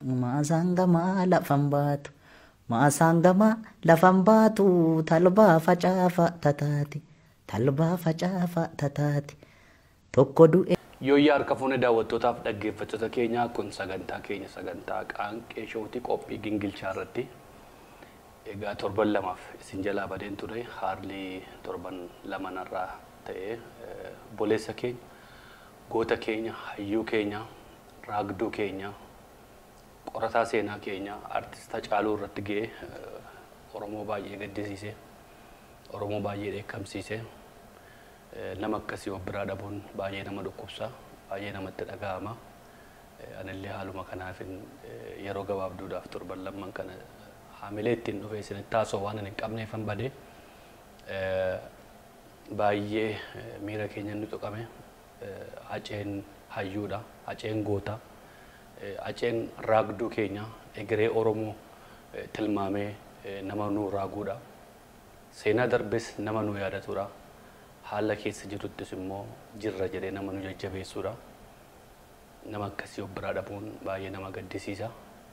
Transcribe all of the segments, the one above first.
Maasangama lafambatu, maasangama lafambatu, talba facaafa tataati, talba facaafa tataati. Tokko du'e. Yooyyaa harka fuune daawwattootaaf dhaggeeffattoota keenyaa kun sagantaa keenya sagantaa qaanqee shootii qophii gingilchaa irratti egaa torban lamaaf isin jalaa badeen ture haalli torban lamanarraa ta'ee boleessa keenya goota keenya hayyuu keenya raagduu keenya qorataa seenaa keenya artista Caaluu irratti ga'ee Oromoo baay'ee gaddisiise Oromoo baay'ee dheekkamsiise. Nama akkasii obbiraa dhabuun baay'ee nama dhukkubsa baay'ee namatti dhaga'ama anillee haaluma kanaafin yeroo gabaabduudhaaf torban lamman kana haamilee ittiin dhufee isinitti taasoo waan hin qabneefan badee baay'ee miira keenya inni tuqame haceen hayyuudha haceen goota haceen raagduu keenya egeree Oromoo tilmaamee nama nuu raaguudha seenaa darbes nama nuu yaadatuudha. Haala keessa jiruttis immoo jirra jedhee nama nu jajjabeessuudha. Nama akkasii obbiraa dhabuun baay'ee nama gaddisiisa.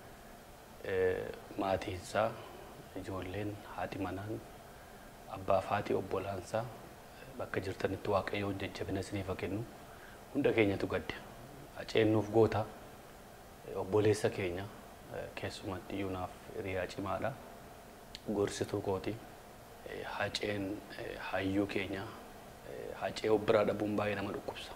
Maatiinsaa, ijoolleen, haati manaan, abbaa fi haati obbolaansaa bakka jirtanitti Waaqayyoon jajjabina isiniif haa kennu. Hunda keenyatu gadde. Haceen nuuf goota obboleessa keenya keessumatti iyyuu naaf hiriyaa cimaadha. Gorsituu kooti. Haceen hayyuu keenya. Hacee obbiraa dhabuun baay'ee nama dhukkubsa.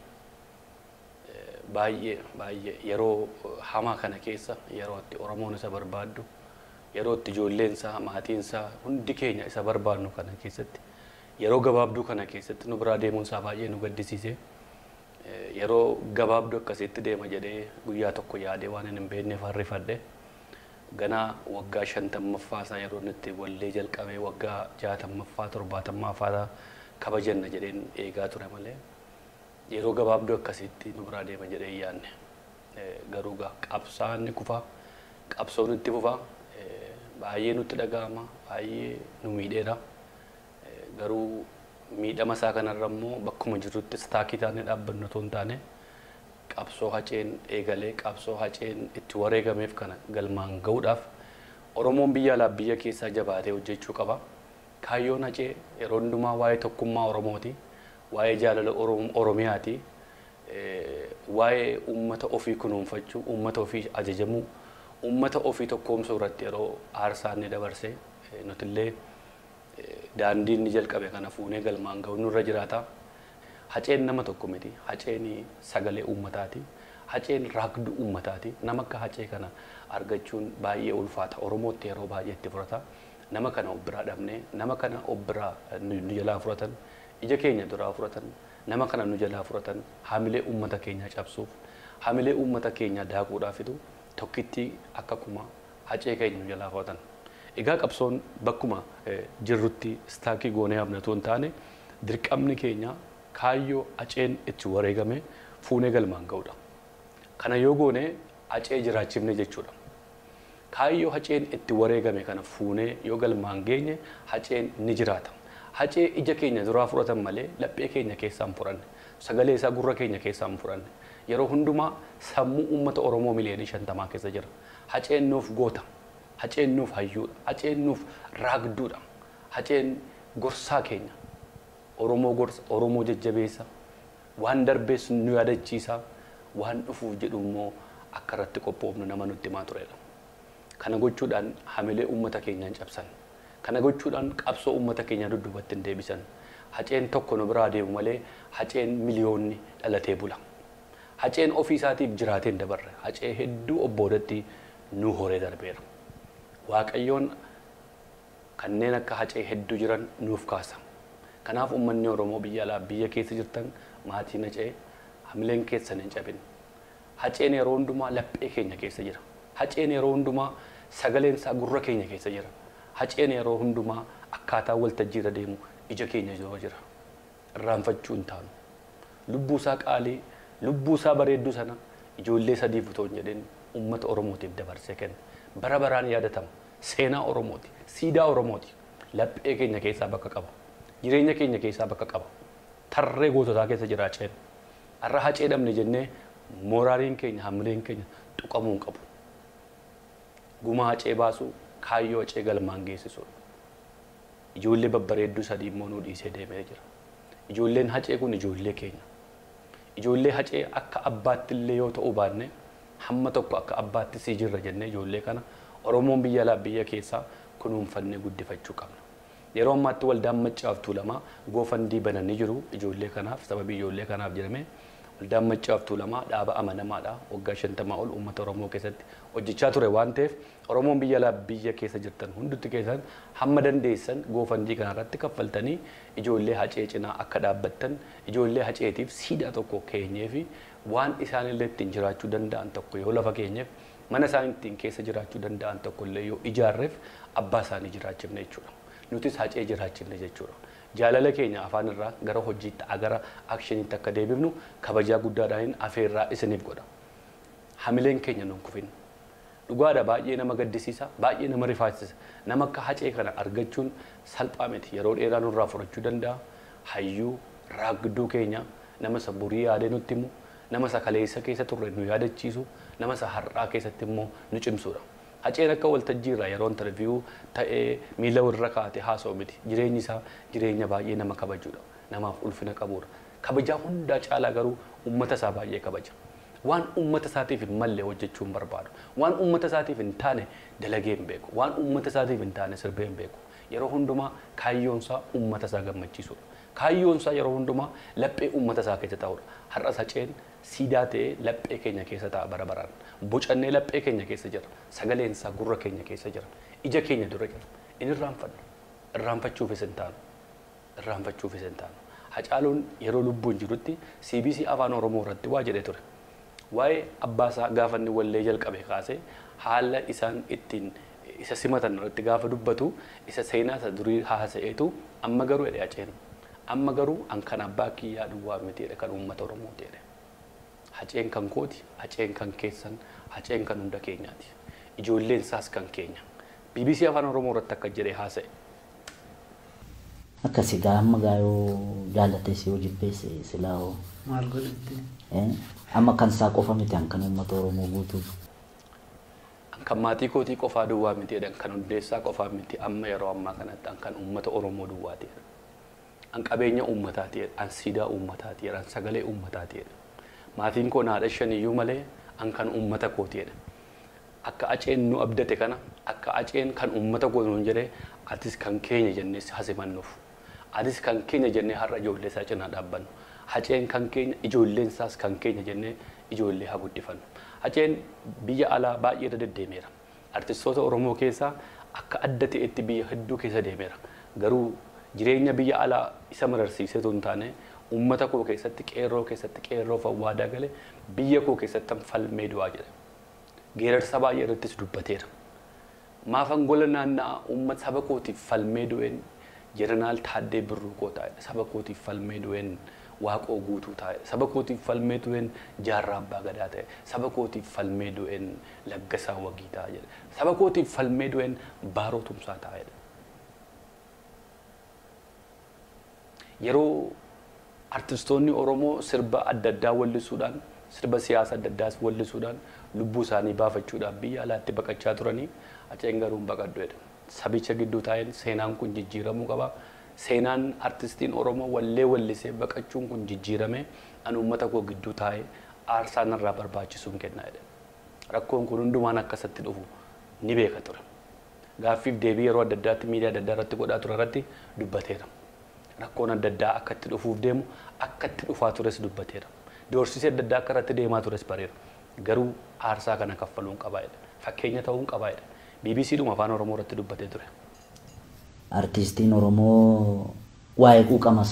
Baay'ee yeroo hamaa kana keessa yeroo itti Oromoon isa barbaaddu yeroo itti ijoolleensaa maatiinsaa hundi keenya isa barbaadnu kana keessatti yeroo gabaabduu kana keessatti nu biraa deemuunsaa baay'ee nu gaddisiise. Yeroo gabaabduu akkasitti deema jedhee guyyaa tokko yaadee waan hin beekneef harrifadhe ganaa waggaa 50ffaasaa yeroo itti wallee jalqabee waggaa 60ffaa 70ffaa kabajanna jedheen eegaa ture malee yeroo gabaabduu akkasitti nu biraa deema jedhee yaanne garuu qabsaan ni kufa qabsoon itti fufa baay'ee nutti dhaga'ama baay'ee nu miidheera garuu miidhama isaa kanarra immoo bakkuma jirrutti istaakii taanee dhaabbannu otoo hin taane qabsoo haceen eegalee qabsoo haceen itti wareegameef kana galmaan ga'uudhaaf Oromoon biyya alaa biyya keessaa jabaatee hojjechuu qaba. Kaayyoon hacee yeroo hundumaa waa'ee tokkummaa Oromooti, waa'ee jaalala Oromiyaati, waa'ee uummata ofii kunuunfachuu, uummata ofii ajajamuu, uummata ofii tokkoomsuu irratti yeroo aarsaa inni dabarse nutillee daandii inni jalqabe kana fuunee galmaan ga'u nurra jiraata. Haceen nama tokko miti, haceen sagalee uummataati, haceen raagduu uummataati. Nama akka hacee kana argachuun baay'ee ulfaata. Oromootti yeroo baay'ee itti furata. Nama kana obbiraa dhabnee nama kana obbiraa nu jalaa furatan ija keenya duraa furatan nama kana nu jalaa furatan haamilee uummata keenya cabsuuf haamilee uummata keenya daakuudhaafitu tokkitti akkuma hacee keenya nu jalaa furatan. Egaa qabsoon bakkuma jirrutti istaakii goonee abnatu hin taane dirqamni keenya kaayyoo haceen itti wareegame fuunee galmaan ga'uudha. Kana yoo goone hacee jiraachifne jechuudha. Kaayyoo haceen itti wareegame kana fuunee yoo galmaan geenye haceen ni jiraata. Hacee ija keenya duraa furatan malee laphee keenya keessaa hin furanne. Sagalee isaa gurra keenya keessaa hin furanne. Yeroo hundumaa sammuu uummata Oromoo miliyoonii 50 keessa jira. Haceen nuuf goota. Haceen nuuf hayyuudha. Haceen nuuf raagduudha. Haceen gorsaa keenya. Oromoo gorsa, Oromoo jajjabeessa. Waan darbees nu yaadachiisa. Waan dhufuuf jedhu immoo akka irratti qophoofnu nama nutti himaa turedha. Kana gochuudhaan haamilee uummata keenyaan cabsan. Kana gochuudhaan qabsoo uummata keenya dudduubatti hin deebisan. Haceen tokko nu biraa deemu malee haceen miliyoonni dhalatee bula. Haceen ofii isaatiif jiraatee hin dabarre. Hacee hedduu obboodatti nu horee darbeera. Waaqayyoon kanneen akka hacee hedduu jiran nuuf kaasa. Kanaaf uummanni Oromoo biyya alaa biyya keessa jirtan maatiin hacee haamileen keessan hin cabin. Haceen yeroo hundumaa laphee keenya keessa jira. Haceen yeroo hundumaa sagaleen isaa gurra keenya keessa jira. Haceen yeroo hundumaa akkaataa waltajjii irra deemu ija keenya jira. Irraanfachuu hin taanu. Lubbuu isaa qaalii, lubbuu isaa bareedduu sana ijoollee sadiif utoo hin jedhin uummata Oromootiif dabarsee kenna. Bara baraan yaadatama. Seenaa Oromooti, siidaa Oromooti. Laphee keenya keessaa bakka qaba. Jireenya keenya keessaa bakka qaba. Tarree goototaa keessa jira haceen. Har'a hacee dhabne jennee moraaliin keenya, hamileen keenya tuqamuu hin qabu. gumaa hacee baasu kaayyoo hacee galmaan geessisuudha. Ijoollee babbareedduu sadii immoo nuu dhiisee deemee jira. Ijoolleen hacee kun ijoollee keenya. Ijoollee hacee akka abbaatti illee yoo ta'uu baanne hamma tokko akka abbaatti sii jirra jennee ijoollee kana Oromoon biyya alaa biyya keessaa kunuunfannee guddifachuu qabna. Yeroo ammaatti waldaan Maccaa fi Tuulamaa goofandii bananii jiru ijoollee kanaaf sababii ijoollee kanaaf jedhamee waldaan Maccaa fi Tuulamaa dhaaba amanamaadha. Waggaa 50 ol uummata Oromoo keessatti hojjechaa ture waan ta'eef Oromoon biyya alaa biyya keessa jirtan hundutti keessan hamma dandeessan goofandii kanarratti kaffaltanii ijoollee hacee cinaa akka dhaabbattan ijoollee haceetiif siidaa tokko keenyee fi waan isaanillee ittiin jiraachuu danda'an tokko yoo lafa keenyeef mana isaan ittiin keessa jiraachuu danda'an tokko illee yoo ijaarreef abbaa isaanii jiraachifne jechuudha. Nutis hacee jiraachifne jechuudha. Jaalala keenya afaan irraa gara hojiitti gara akshiniitti akka deebifnu kabajaa guddaadhaan afeerraa isiniif godha. Hamileen keenya nuun kufin. Dhugaadha baay'ee nama gaddisiisa, baay'ee nama rifaasisa. Nama akka hacee kana argachuun salphaa miti. Yeroo dheeraa nurraa furachuu danda'a. Hayyuu raagduu keenya nama saburii yaadee nutti himu, nama sakaleessa keessa turre nu yaadachiisu, nama har'aa keessatti immoo nu cimsuudha. Haceen akka waltajjii irraa yeroo interviyuu ta'ee miila warra kaate haasa'u miti. Jireenyi isaa jireenya baay'ee nama kabajuudha. Namaaf ulfina qabuudha. Kabajaa hundaa caalaa garuu uummata isaa baay'ee kabaja. Waan uummata isaatiif hin malle hojjechuu hin barbaadu. Waan uummata isaatiif hin taane dalagee hin beeku. Waan uummata isaatiif hin taane sirbee hin beeku. Yeroo hundumaa kaayyoon isaa uummata isaa gammachiisuudha. Kaayyoon isaa yeroo hundumaa laphee uummata isaa keessa taa'uudha. Har'a Haceen siidaa ta'ee laphee keenya keessa taa'a bara baraan. Bocannee laphee keenya keessa jira. Sagaleen isaa gurra keenya keessa jira. Ija keenya dura jira. Inni irraanfannu. Irraanfachuufis hin taanu. Irraanfachuufis hin taanu. Hacaaluun yeroo lubbuun jirutti CBC Afaan Oromoo irratti waa jedhee ture. Waa'ee abbaa isaa gaafa inni wallee jalqabe kaasee haala isaan ittiin isa simatan irratti gaafa dubbatu isa seenaa isa durii haasa'eetu amma garuu jedhe Haceen. Amma garuu an kan abbaa kiyyaa duwwaa miti jedhe kan uummata Oromoo jedhe. Haceen kan kooti, Haceen kan keessan, Haceen kan hunda keenyaati. Ijoolleen isaas kan keenya. BBC Afaan Oromoo irratti akka jedhee haasa'e. Akkasii amma gaayoo jaalatee si hojii beese silaa hoo. Maal godhatti? Amma kan isaa qofa miti kan uummata Oromoo guutuuf. Kan maatii kootii qofaa duwwaa miti jedhan kan hundeessaa qofaa miti amma yeroo ammaa kanatti kan uummata Oromoo duwwaati. An qabeenya uummataati jedha, an siidaa uummataati jedha, an sagalee uummataati jedha. Maatiin koo naadha shaniyyuu malee an kan uummata kooti jedha. Akka Haceen nu abdate kana akka Haceen kan uummata koo nuun jedhee atis kan keenya jennee hasimannuuf. Atis kan keenya jennee har'a ijoollee isaa cinaa dhaabbannu. Haceen kan keenya ijoolleen isaas kan keenya jennee ijoollee haa guddifannu. Haceen biyya alaa baay'ee irra deddeemeera. Artistoota Oromoo keessaa akka adda ta'etti biyya hedduu keessa deemeera. Garuu jireenya biyya alaa isa mararsiisetu hin taane uummata koo keessatti qeerroo fawwaadaa galee biyya koo keessatti falmee du'aa jedha. Geerarsa baay'ee irrattis dubbateera. Maafan gola naanna'aa uummata saba kootiif falmee du'een Jeneraal Taaddee Birruu koo taa'e. Saba kootiif falmee du'een Waaqoo guutuu taa'e. Saba kootiif falmee du'een Jaarraa Abbaa Gadaa ta'e. Saba kootiif falmee du'een Laggasaa Wagii taa'e jedha. Saba kootiif falmee du'een Baaroo Tumsaa taa'e. Yeroo artistoonni Oromoo sirba adda addaa wallisuudhaan sirba siyaasa adda addaas wallisuudhaan lubbuu isaanii baafachuudhaaf biyya alaatti baqachaa turanii Haceen garuu hin baqadhu jedha. Sabicha gidduu taa'een seenaan kun jijjiiramuu qaba. Seenaan artistiin Oromoo wallee wallisee baqachuun kun jijjiirame an uummata koo gidduu taa'ee aarsaa narraa barbaachisuun kennaa jedha. Rakkoon kun hundumaan akkasatti dhufu ni beeka ture. Gaaffiif deebii yeroo adda addaatti miidiyaa adda addaa irratti godhaa ture irratti dubbateera. Rakkoon adda addaa akka itti dhufuuf deemu akka itti dhufaa tures dubbateera. Doorsisee adda addaa akka irratti deemaa tures bareera. Garuu aarsaa kana kaffaluun qabaa jedha. Fakkeenya ta'uun qabaa jedha. BBC dhuma Afaan Oromoo irratti dubbatee ture. Artistiin Oromoo waa'ee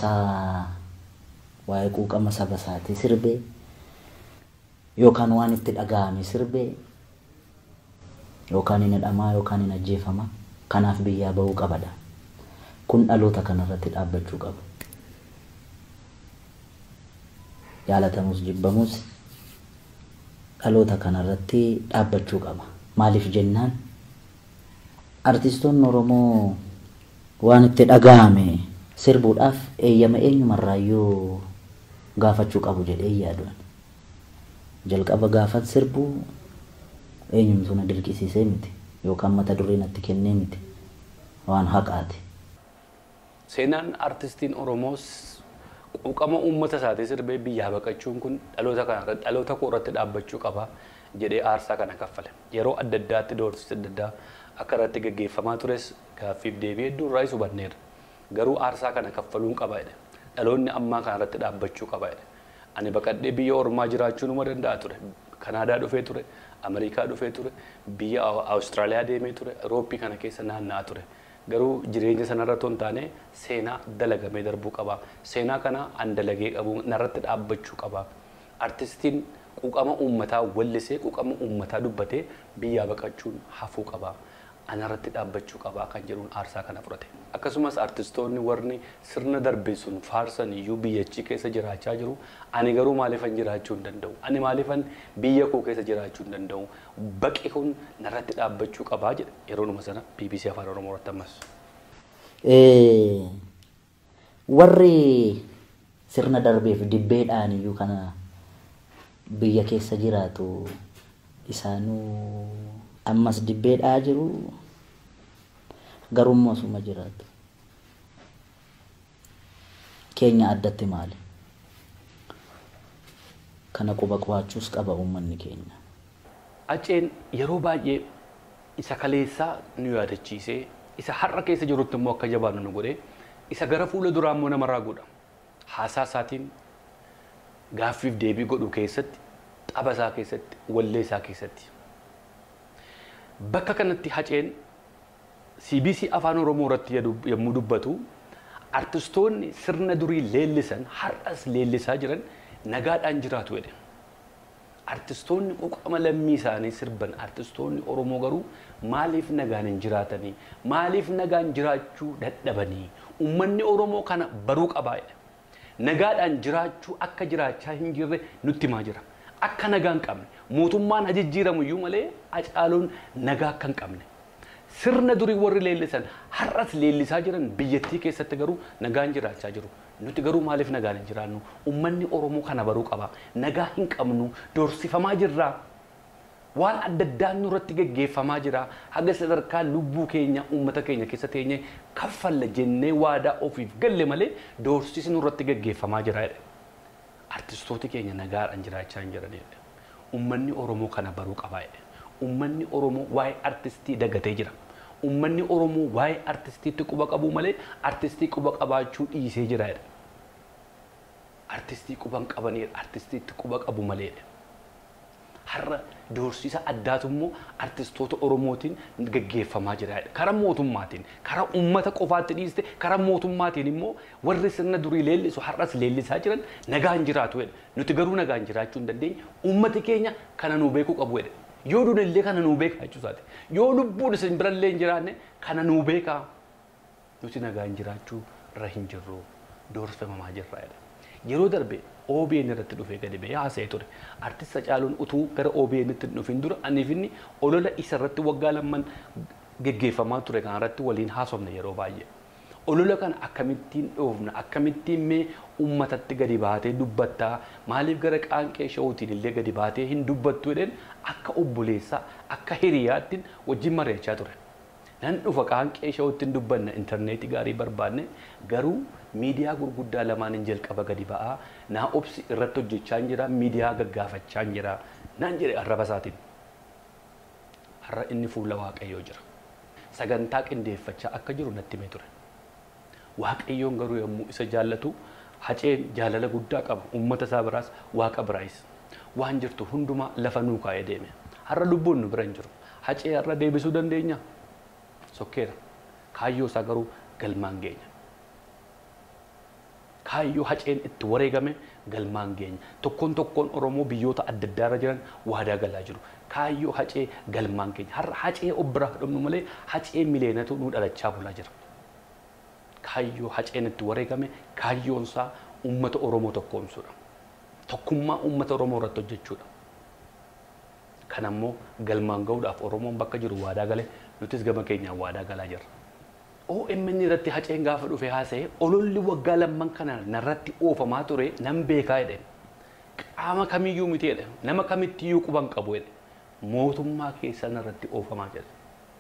quuqama saba isaatii sirbee yookaan waan itti dhaga'ame sirbee yookaan hin hidhamaa yookaan hin ajjeefama kanaaf biyyaa bahuu qabadha. Kun dhaloota kanarratti dhaabbachuu qaba. Jaalatamus jibbamus dhaloota kanarratti dhaabbachuu qaba. Maaliif jennaan artistoonni Oromoo waan itti dhaga'ame sirbuudhaaf eeyyama eenyumarraayyuu gaafachuu qabu jedhee yaaduun. Jalqaba gaafat sirbu eenyumtu na dirqisiisee miti. yookaan mata duree natti kennee miti waan haqaati. Seenaan artistiin Oromoos quuqama uummata isaatii sirbee biyyaa baqachuun kun dhaloota koo irratti dhaabbachuu qaba jedhee aarsaa kana kaffale. Yeroo adda addaatti doorsisa adda addaa akka irratti gaggeeffamaa tures gaaffiif deebii hedduu irraa isu hubanneera. Garuu aarsaa kana kaffaluun qaba jedhe. Dhaloonni ammaa kana irratti dhaabbachuu qaba jedhe. Ani baqadhee biyya ormaa jiraachuu numa danda'a ture. Kanaadaa dhufee ture, Ameerikaa dhufee ture, biyya Awustiraaliyaa deemee ture, Awurooppii kana keessa naanna'aa ture. Garuu jireenya sanarra ton taane seenaa dalagamee darbuu qaba. Seenaa kana an dalagee qabu narratti dhaabbachuu qaba. Artistiin quuqama uummataa wallisee quuqama uummataa dubbatee biyyaa baqachuun hafuu qaba. Anarratti dhaabbachuu qaba kan jedhuun aarsaa kana fudhate. Akkasumas artistoonni warri sirna darbee sun faarsan iyyuu biyyachii keessa jiraachaa jiru. Ani garuu maaliifan jiraachuu hin danda'u? Ani maaliifan biyya koo keessa jiraachuu hin danda'u? Baqi kun narratti dhaabbachuu qabaa jedhe yeroonuma sana BBC Afaan Oromoo irratti ammas. Warri sirna darbeef dibbeedhaan iyyuu kana biyya keessa jiraatu isaanuu ammas dibbeedhaa jiru garummaa suma jiraatu. Keenya addatti maali? Kana quba qabaachuus qaba uummanni keenya. Aceen yeroo baay'ee isa kaleessaa nu yaadachiisee isa har'a keessa jirutti immoo akka jabaannu nu godhee isa gara fuula duraa immoo namarraa godha. Haasaa isaatiin gaaffiif deebii godhu keessatti, tapha isaa keessatti, wallee isaa keessatti. Bakka kanatti Haceen CBC Afaan Oromoo irratti yommuu dubbatu artistoonni sirna durii leellisan har'as leellisaa jiran nagaadhaan jiraatu jedhe. Artistoonni quuqama lammii isaanii sirban artistoonni Oromoo garuu maaliif nagaan hin jiraatanii? Maaliif nagaan jiraachuu dadhabanii? Uummanni Oromoo kana baruu qabaa jedhe. Nagaadhaan jiraachuu akka jiraachaa hin jirre nutti himaa jira. Akka nagaan qabne mootummaan hajijjiiramu iyyuu malee Hacaaluun nagaa akka hin qabne. Sirna durii warri leellisan har'as leellisaa jiran biyyattii keessatti garuu nagaan jiraachaa jiru. Nuti garuu maaliif nagaan hin jiraannu? Uummanni Oromoo kana baruu qaba. Nagaa hin qabnu, doorsifamaa jirra. Waan adda addaan nurratti gaggeeffamaa jira. Haga sadarkaa lubbuu keenya uummata keenya keessa teenye kaffalla jennee waadaa ofiif galle malee doorsisi nurratti gaggeeffamaa jira. Artistooti keenya nagaadhaan jiraachaa hin jiranidha. Uummanni Oromoo kana baruu qaba. Uummanni Oromoo waa'ee artistii dagatee jira. Uummanni Oromoo waa'ee artistiitti quba qabu malee artistii quba qabaachuu dhiisee jira. Artistii quban qabanidha. Artistiitti quba qabu malee. Har'a doorsisa addaatu immoo artistoota Oromootiin gaggeeffamaa jira. Karaa mootummaatiin, karaa uummata qofaatti dhiiste, karaa mootummaatiin immoo warri sirna durii leellisu har'as leellisaa jiran nagaan jiraatu. Nuti garuu nagaan jiraachuu hin dandeenye. Uummati keenya kana nuu beekuu qabu. Yoo dunillee kana nuu beekaa jechuusaati. Yoo lubbuun isin birallee hin jiraanne kana nuu beekaa. Nuti nagaan jiraachuu irra hin jirru. Doorsifamaa jirra. Yeroo darbe OBN irratti dhufee gadi ba'ee haasa'ee ture. Artist Hacaaluun utuu gara OBN itti dhufin dura aniifinni olola isa irratti waggaa lamman gaggeeffamaa ture kan irratti waliin haasofne yeroo baay'ee. Olola kana akkamittiin dhoofna, akkamittiin mee uummatatti gadi baatee dubbattaa, maaliif gara qaanqee shawuutiin illee gadi baatee hin dubbattu jedheen akka obboleessaa, akka hiriyaattiin wajjin mari'achaa ture. Nan dhufa qaanqee shawuuttiin dubbanna intarneetii gaarii barbaanne garuu miidiyaa gurguddaa lamaan hin jalqaba gadi ba'aa naa obsi irratti hojjechaa hin jira miidiyaa gaggaafachaa hin jira naan jedhe arraba isaatiin. Har'a inni fuula Waaqayyoo jira. Sagantaa qindeeffachaa akka jiru natti himee ture. Waaqayyoon garuu yommuu isa jaallatu Haceen jaalala guddaa qaba. Uummata isaa biraas Waaqa biraayis. Waan jirtu hundumaa lafa nuu kaa'ee deeme. Har'a lubbuun nu bira hin jiru. Hacee har'a deebisuu dandeenya? Sokkeera. Kaayyoo isaa garuu galmaan geenya. Kaayyoo Haceen itti wareegame galmaan geenya. Tokkoon tokkoon Oromoo biyyoota adda addaarra jiran waadaa galaa jiru. Kaayyoo Hacee galmaan geenya. Har'a Hacee obbiraa dhumnu malee Hacee mileenatu nu dhalachaa bulaa jira. Kaayyoo Haceen itti wareegame kaayyoon isaa uummata Oromoo tokkoomsuudha. Tokkummaa uummata Oromoo irratti hojjechuudha. Kan ammoo galmaan ga'uudhaaf Oromoon bakka jiru waadaa gale nutis gama keenyaan waadaa galaa jirra. OMN irratti Haceen gaafa dhufe haasa'e ololli waggaa lamman kana narratti oofamaa ture nan beekaa jedhe. Qaama kamiyyuu miti jedhe. Nama kamittiyyuu quban qabu jedhe. Mootummaa keessa narratti oofamaa jedhe.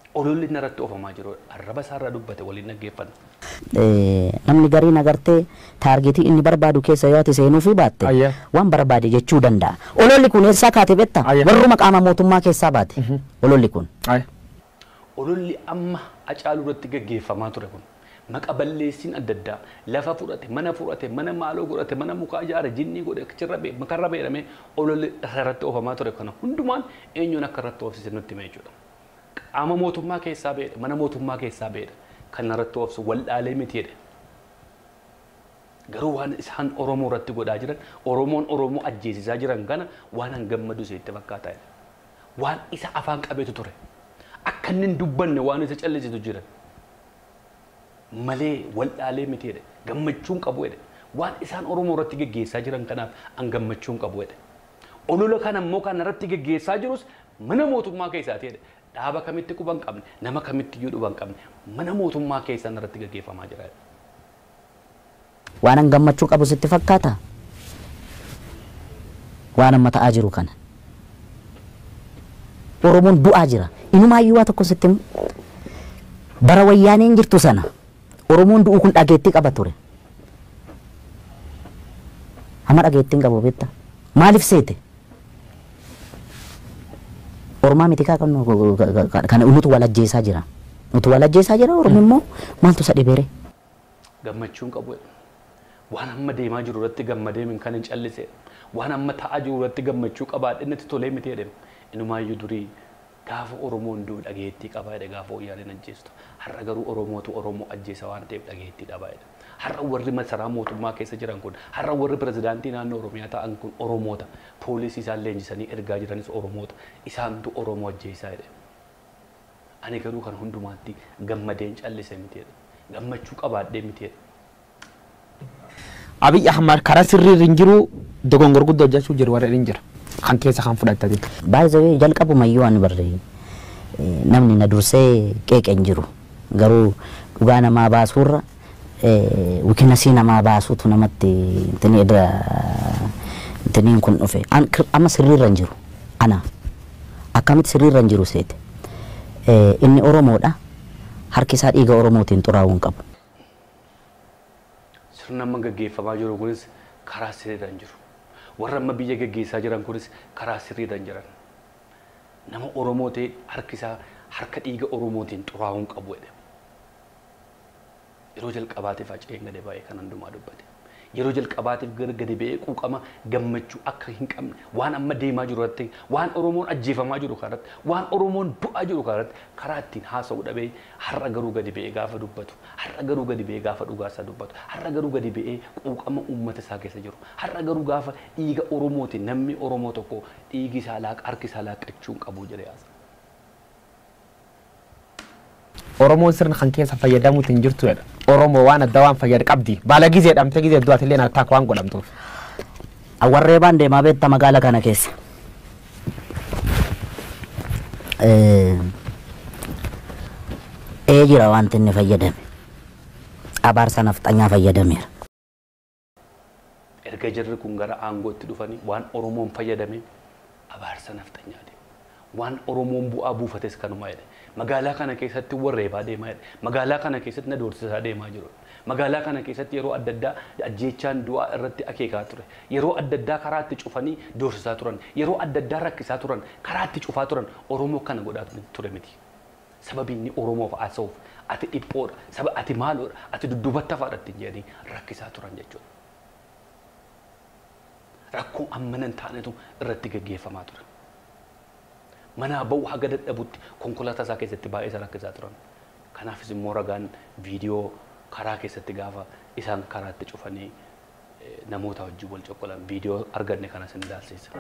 ololli narratti oofamaa jiru arraba isaarraa dubbate waliin dhaggeeffanna. Namni gariin agartee taargetii inni barbaadu keessa yoo ati seenuu fi baatte waan barbaade jechuu danda'a. Ololli kun eessaa kaate betta warruma qaama mootummaa keessaa baate ololli kun. Ololli amma Hacaaluu irratti gaggeeffamaa ture kun maqa balleessiin adda addaa lafa fudhate mana maaloo godhate mana mukaa ijaare jinnii godhe cirrabe makarra beedhame ololli irratti oofamaa ture kana hundumaan eenyuun akka irratti oofsise nutti hime jechuudha. Qaama mootummaa keessaa beedha mana mootummaa keessaa beedha kan irratti oofsu waldhaalee mitiidha. Garuu waan isaan Oromoo irratti godhaa jiran Oromoon Oromoo ajjeesisaa jiran kana waan an gammadu itti fakkaata. Waan isa afaan qabeetu ture. Akka inni dubbanne waan isa callisitu jiran. Malee waldhaalee mitiidha. Gammachuun qabu jedhe. Waan isaan Oromoo irratti gaggeessaa jiran kanaaf an gammachuun qabu jedhe. Olola kana immoo kan irratti gaggeessaa jirus mana mootummaa keessaati jedhe. Dhaaba kamitti quban qabne nama kamitti iyyuu dhuban qabne mana mootummaa keessan irratti gaggeeffamaa jira. Waan an gammachuu qabu sitti fakkaata. Waan amma ta'aa jiru kana. Oromoon du'aa jira. Inumaayyuu waa tokko sitti bara wayyaaneen jirtu sana Oromoon du'uu kun dhageettii qaba ture. Amma dhageettiin qabu beekta. Maaliif seete? Oromaa miti kana nutu wal ajjeesaa jira. Nutu wal ajjeesaa jira Oromoo immoo maaltu isa dhibeere? Gammachuun qabu. Waan amma deemaa jiru irratti gammadee min kan hin callise. Waan amma ta'aa jiru irratti gammachuu qabaadhe natti tolee miti jedhame. Inumaayyuu durii gaafa Oromoon du'u dhageettii qabaa jedhe gaafa wayyaaneen ajjeestu. Har'a garuu Oromootu Oromoo ajjeesa waan ta'eef dhageettii dhabaa jedhe. Har'a warri masaraa mootummaa keessa jiran kun har'a warri pirezidaantii naannoo Oromiyaa ta'an kun Oromoota. Poolisii isaan leenjisanii ergaa jiranis Oromoota. Isaantu Oromoo ajjeesaa jedhe. Ani garuu kan hundumaatti gammadeen callise miti jedhe. Gammachuu qabaadhee miti jedhe. Abiy Ahmad karaa sirrii rinjiru dogongor guddoo hojjechuu jiru warra jira. Kan keessa kan fudhatanii. Baay'ee jalqabumayyuu ani barree namni na dursee qeeqeen jiru. Garuu dhugaa namaa baasuurra wikinasii namaa baasuutu namatti intiniin kun dhufe. Amma sirriirra hin jiru. Ana akkamitti sirriirra hin jiru seete. Inni Oromoodha. Harki isaa dhiiga Oromootiin xuraa'uu hin qabu. Sirna amma gaggeeffamaa jiru kunis karaa sirriirra hin jiru. Warra amma biyya gaggeessaa jiran kunis karaa sirriirra hin jiran. Nama Oromoo ta'e harki isaa harka dhiiga Oromootiin xuraa'uu hin qabu jedhe. Yeroo jalqabaatiif Haceen gadi ba'ee kan hundumaa dubbate. Yeroo jalqabaatiif gadi ba'ee quuqama gammachuu akka hin qabne waan amma deemaa jiru irratti waan Oromoon ajjeefamaa jiru kanatti waan Oromoon du'aa jiru kanatti karaa ittiin haasa'u dhabee har'a garuu gadi ba'ee gaafa dubbatu har'a garuu gadi ba'ee gaafa dhugaasaa dubbatu har'a garuu gadi ba'ee quuqama uummata isaa keessa jiru har'a garuu gaafa dhiiga Oromootiin namni Oromoo tokko dhiigi isaa harki isaa laaqqachuu hin qabu jedhee haasa. Oromoon sirna kan keessa fayyadamuutiin jirtu jedha. Oromoo waan adda waan fayyad qabdi. Baala gizee dhamte gizee du'aati illee akka waan godhamtuuf. Warree baan deemaa beekta magaala kana keessa. Jira wanti inni fayyadame. Abaarsa nafxanyaa fayyadameera. Erga jarri kun gara aangootti dhufanii waan Oromoon fayyadame abaarsa nafxanyaa deema. Waan Oromoon bu'aa buufates kanuma jedhe. Magaalaa kana keessatti warreebaa deemaa jedhe. Magaalaa kana keessatti na doorsisaa deemaa jiru. Magaalaa kana keessatti yeroo adda addaa ajjeechaan du'aa irratti akeekaa ture. Yeroo adda addaa karaatti cufanii doorsisaa turan. Yeroo adda addaa rakkisaa turan. Karaatti cufaa turan. Oromoo kana godhaa ture miti. Sababi inni Oromoof haasa'uuf ati dhiphoodha. Saba ati maaloodha. Ati dudduubatti hafaadhatti jedhanii rakkisaa turan jechuudha. Rakkoo ammana hin taanetu irratti gaggeeffamaa ture. Mana ba'u haga dadhabutti konkolaataa isaa keessatti baay'ee isa rakkisaa turan. Kanaafis immoo ragaan viidiyoo karaa keessatti gaafa isaan karaatti cufanii namoota wajjin wal coqqolan viidiyoo arganne kanas ni ilaalchisa.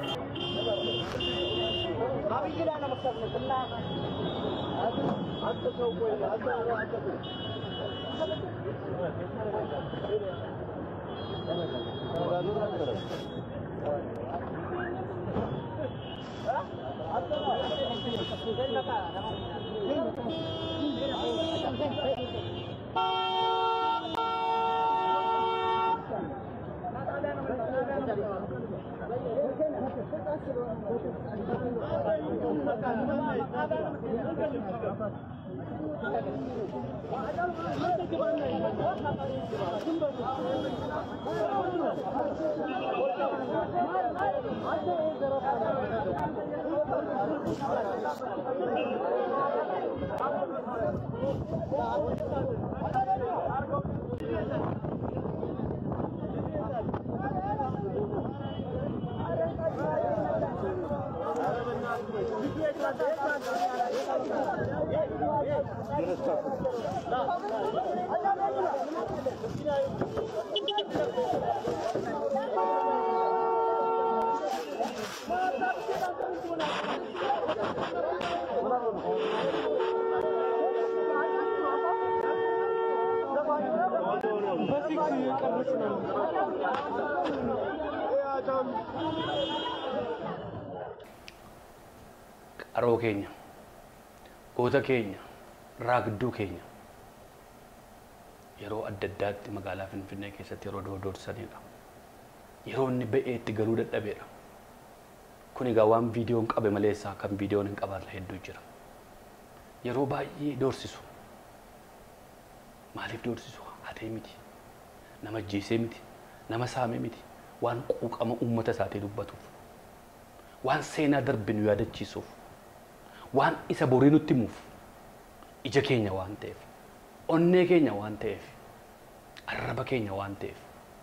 Qaroo keenya, goota keenya, raagduu keenya yeroo adda addaatti magaalaa Finfinnee keessatti yeroo doorsanidha. Yeroo inni ba'ee itti galuu dadhabeedha. Kun egaa waan viidiyoon qabe maleessaa kan viidiyoon hin qabaanne hedduu jira. Yeroo baay'ee doorsisu. Maaliif doorsisu? Hatee miti. Nama ajjeesee miti. Nama saamee miti. Waan quuqama uummata isaatii dubbatuuf. Waan seenaa darbe nu yaadachiisuuf. Waan isa borii nutti himuuf. Ija keenya waan ta'eef. Onnee keenya waan ta'eef. Arraba keenya waan ta'eef.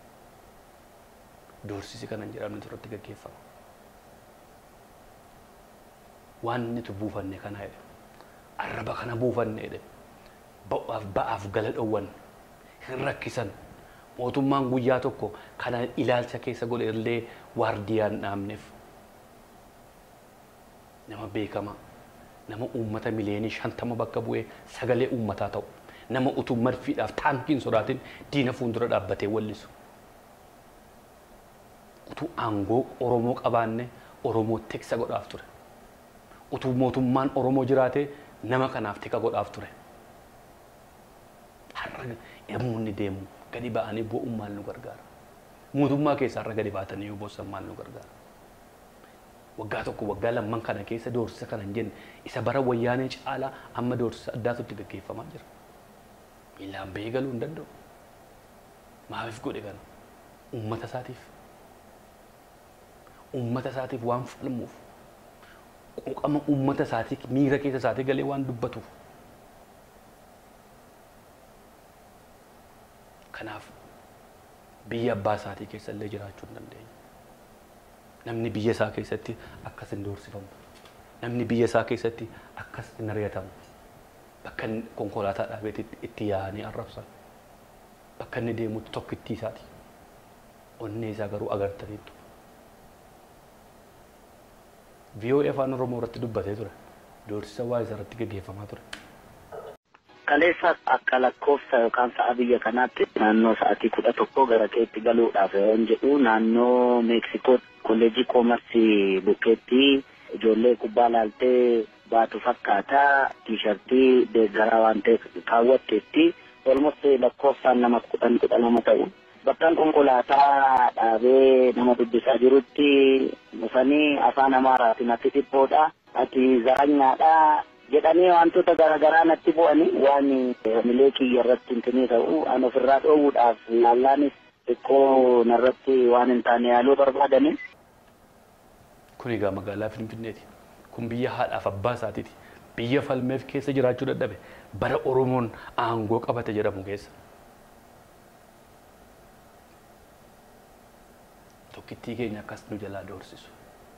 Doorsisi kanan jedhamne irratti gaggeeffama. Waan nuti buufanne kana jedhe. Arraba kana buufanne jedhe. Ba'aaf gala dhowwan. Hin rakkisan. Mootummaan guyyaa tokko kana ilaalcha keessa godhe illee waardiyaan dhaabneef. Nama beekama. Nama uummata miliyoonii 50 bakka bu'ee sagalee uummataa ta'u. Nama utuu marfiidhaaf taankiin sodaatin diina fuuldura dhaabbatee wallisu. Utuu aangoo Oromoo qabaanne Oromoo tiksa godhaaf ture. Utuu mootummaan Oromoo jiraate nama kanaaf tika godhaaf ture. Har'a yemmuu deemu gadi ba'anii bu'uun maal nu gargaara? Mootummaa keessa har'a gadi baatanii yoo boosan maal nu gargaara? Waggaa tokko waggaa lamman kana keessa doorsisa kana hin jenne isa bara wayyaanee caalaa amma doorsisa addaatutti gaggeeffamaa jira. Miilaan bahee galuu hin danda'u. Maaliif godhe kana? Uummata isaatiif. Uummata isaatiif waan falmuuf. Quuqama uummata isaatiif miira keessa isaatii galee waan dubbatuuf. Kanaaf biyya abbaa isaatii keessa illee jiraachuu hin dandeenye. Namni biyya isaa keessatti akkas hin doorsifamu. Namni biyya isaa keessatti akkas hin ari'atamu. Bakka konkolaataa dhaabee itti yaa'anii arrabsan. Bakka inni deemutti tokkittii isaati. Onnee isaa garuu agartaniitu. VOA afaan Oromoo irratti dubbatee ture. Doorsisa waa isa irratti gaggeeffamaa ture. Kaleessa akka lakkoofsa yookaan sa'a biyya kanaatti naannoo sa'aatii 11 gara keetti galuudhaaf yoon jedhu naannoo Meeksikoo kolleejii koomarsii bukkeetti ijoollee kubbaa laaltee baatu fakkaata tiishartii deeggaraa waan ta'eef kaawwatteetti olmost lakkoofsaan nama 10 ta'u bakka konkolaataa dhaabee nama dubbisaa jirutti dhufanii afaan Amaaraatiin ati dhiphoodha ati zaranyaadha jedhanii wantoota garaagaraa natti bu'anii waan milee kiyya irratti hintinii ta'u an ofirraa dhoowwuudhaaf laallaanis xiqqoo narratti waan hin taane yaaluu barbaadanii. Kun egaa magaalaa Finfinneeti. Kun biyya haadhaaf abbaa isaatiiti. Biyya falmeef keessa jiraachuu dadhabe bara Oromoon aangoo qabate jedhamu keessa. Tokkittii keenya akkas nu jalaa doorsisu.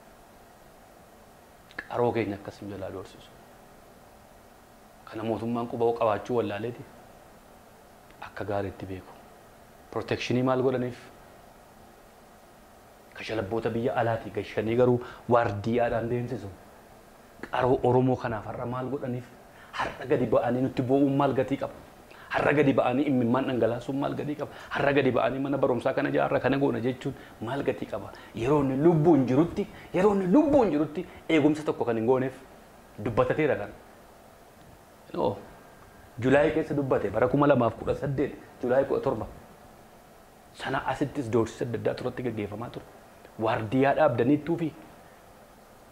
Qaroo keenya akkas nu jalaa doorsisu. Kana mootummaan quba qabaachuu wallaaleeti. Akka gaariitti beeku. Protekshinii maal godhaniif? Kashalabboota biyya alaati gashanii garuu waardiyaadhaan deemsisu. Qaroo Oromoo kanaaf har'a maal godhaniif? Har'a gadi ba'anii nutti bu'uun maal gatii qaba? Har'a gadi ba'anii imimmaan dhangalaasuun maal gatii qaba? Har'a gadi ba'anii mana barumsaa kana jaarra kana goona jechuun maal gatii qaba? Yeroo inni lubbuun jirutti eegumsa tokko kan hin gooneef dubbatateera kan. Julaayii keessa dubbate bara 2018 Julaayii 17 sana asittis doorsisa adda addaa turatti gaggeeffamaa ture. Waardiyaa dhaabdaniittuu fi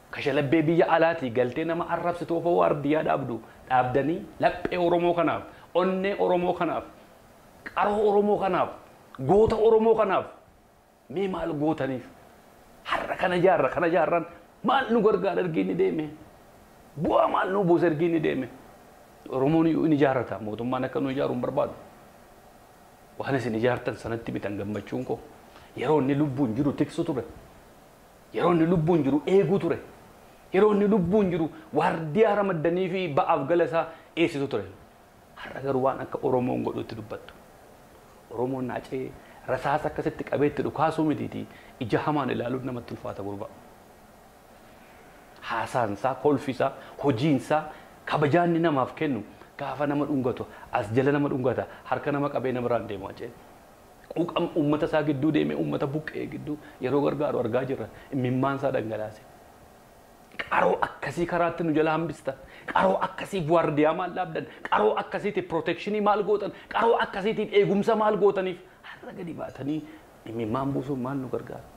Kashalabee biyya alaati galtee nama arrabsituu fa'oo ardiyaa dhaabdanii laphee Oromoo kanaaf onnee Oromoo kanaaf qaroo Oromoo kanaaf goota Oromoo kanaaf mee maal gootaniif har'a kana jaarran maal nu gargaara argiin ni deeme bu'aa maal nu buusa argiin ni deeme Oromoon ni ijaarrata mootummaan akka nu ijaaruun barbaadu waan isin ijaartan sanatti bitan gammachuun koo yeroo inni lubbuun jiru tiksu ture yeroo inni lubbuun jiru eeguu ture yeroo inni lubbuun jiru waardiyaa ramaddanii fi ba'aaf galasaa eessisu ture har'a garuu waan akka Oromoon godhutti dubbattu Oromoon naacee rasaasa akkasitti qabeetti dhukaasuu mitiiti ija hamaan ilaaluun namatti ulfaata gurbaa haasaansaa kolfisaa hojiinsaa kabajaanni namaaf kennu gaafa nama dhungatu as jala nama dhungata harka nama qabee namarraan deemu ajee quuqam ummata isaa gidduu deeme ummata buqqee gidduu yeroo gargaaru argaa jirra imimmaan isaa dhangalaase qaroo akkasii karaatti nu jala hambista qaroo akkasii waardiyaa maal dhaabdan qaroo akkasiitiif protekshinii maal gootan qaroo akkasiitiif eegumsa maal gootaniif har'a gadi baatanii imimmaan buusuun maal nu gargaara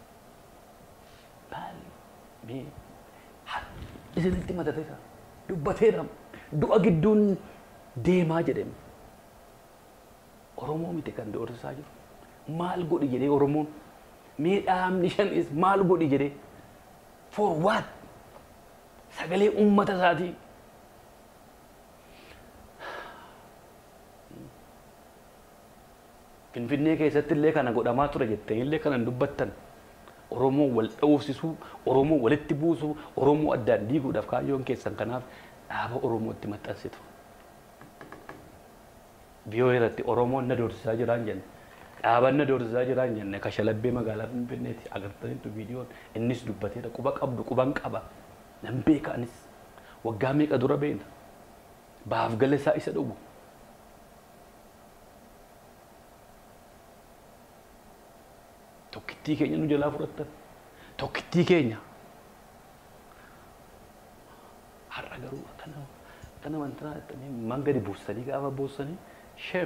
baal mee isinitti matateera dubbateera du'a gidduun deemaa jedhame Oromoo miti kan doorsisaa jiru maal godhi jedhee Oromoon mee dhaabni shanis maal godhi jedhee for what sagalee ummata isaatii Finfinnee keessatti illee kana godhamaa ture jettee illee kana dubbattan Oromoo wal dhawusisuu Oromoo walitti buusuu Oromoo addaan diiguudhaaf kaayyoon keessan kanaaf dhaaba Oromootti maxxansitu biyoo irratti Oromoon na doorsisaa jiraan jenne dhaaban na doorsisaa jiraan jenne Kashalabee magaalaa Finfinneetti agartaniitu viidiyoon innis dubbateera quba qabdu quban qaba nan beekaanis waggaa meeqa dura beena baaf galesaa isa dhugu tokkittii keenya nu jalaa fudhattan tokkittii keenya har'a garuu akkana wantanaa jettanii mangadi buustanii gaafa buustanii sheem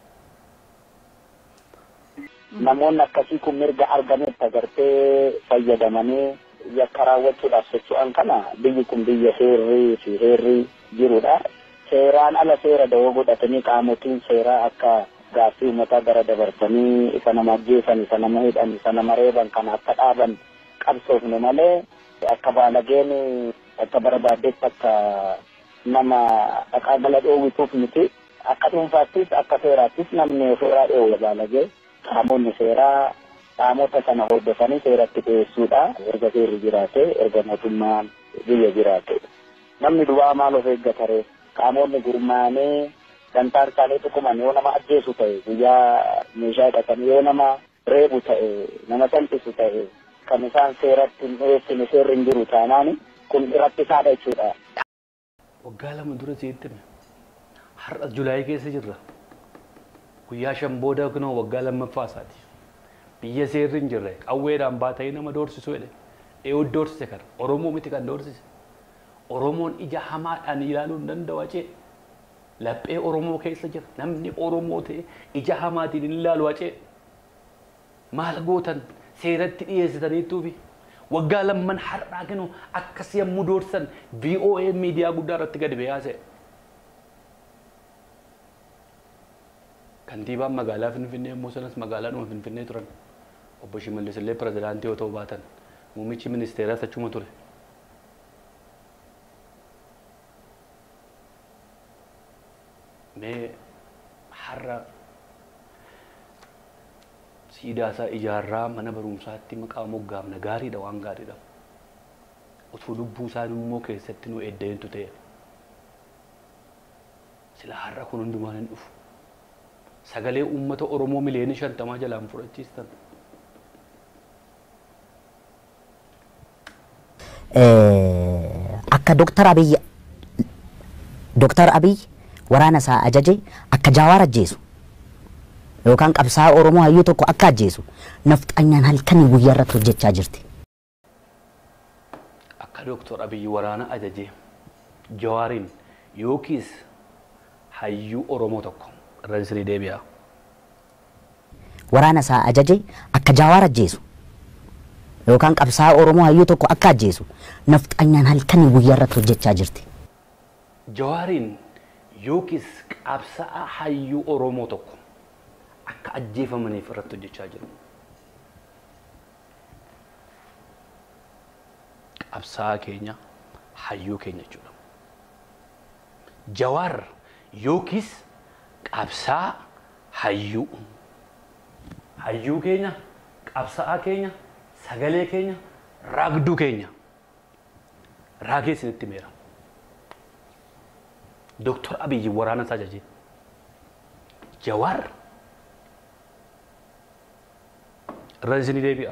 namoonni akkasii kun mirga argametti agartee fayyadamanii yakka raawwachuudhaaf socho'an kana biyyi kun biyya seerrii fi heerrii jirudha. Seeraan ala seera dawoo godhatanii qaamotiin seeraa akka gaaffii uummataa gara dabarsanii isa nama ajjeesan isa nama hidhan isa nama reeban kana akka dhaaban qabsoofne malee akka baalageen akka barbaadetti akka nama dhaqaa gala dhoowwituuf miti akka dhuunfaattis akka seeraattis namni seeraa dhoowwa baalagee qaamonni seeraa qaamota sana hordofanii seeratti dhiyeessuudha erga seerri jiraate erga mootummaan biyya jiraate namni du'aa maal of eeggatare qaamonni gurmaanii dantaan isaanii tuquman yoo nama ajjeesu ta'e guyyaa meeshaa hidhatanii yoo nama reebu ta'e nama salphisu ta'e kan isaan seeratti hin dhiyeessine seerri hin jiru taanaan kun rakkisaadha jechuudha. Waggaa lama dura si'eetti har'a Julaayii keessa jirra. Guyyaa shan booda kunoo waggaa lammaffaa isaati. Biyya seerri hin jirre qawweedhaan baatanii nama doorsisu jedhe. Eeyyuu doorsise kana Oromoo miti kan doorsise. Oromoon ija hamaadhaan ilaaluu hin danda'u acee. Laphee Oromoo keessa jira. Namni Oromoo ta'e ija hamaatiin hin ilaalu acee. Maal gootan seeratti dhiyeessitaniituufi waggaa lamman har'aa kennu akkas yommuu doorsan VOA miidiyaa guddaa irratti gadi bayaase. Kantiibaan magaalaa Finfinnee yommuu sanas magaalaadhuma Finfinnee turan. Obbo Shimallis illee pirezidaantii yoo ta'u baatan muummichi ministeeraa achuma ture. Mee har'a siidaa isaa ijaarraa mana barumsaatti maqaa moggaafna gaariidha waan gaariidha. Utuu lubbuu isaan immoo keessatti nu eddeentu ta'e. Sila har'a kun hundumaan hin dhufu. Sagalee uummata Oromoo miliyoona 50 jalaan fudhachiistan. Akka Dooktar Abiy waraana isaa ajaje akka Jawaar ajjeesu yookaan qabsaa Oromoo hayyuu tokko akka ajjeesu nafxanyaan halkanii guyyaa irratti hojjechaa jirti. Akka Dooktar Abiy waraana ajaje Jawaariin yookiis hayyuu Oromoo tokko irra deebi'a. Waraana isaa ajaje akka Jawaar ajjeesu yookaan qabsaa Oromoo hayyuu tokko akka ajjeesu nafxanyaan halkanii guyyaa irratti hojjechaa jirti. Jawaariin yookiis qabsaa hayyuu Oromoo tokko akka ajjeefamaniif irratti hojjechaa jiru. Qabsaa keenya hayyuu keenya jechuudha. Jawaar yookiis qabsaa hayyuu. Hayyuu keenya, qabsaa keenya, sagalee keenya, raagduu keenya. Raagee isinitti meera. Doktor Abiyyi waraana isaa ajajee. Jawaar irra isinii deebi'a.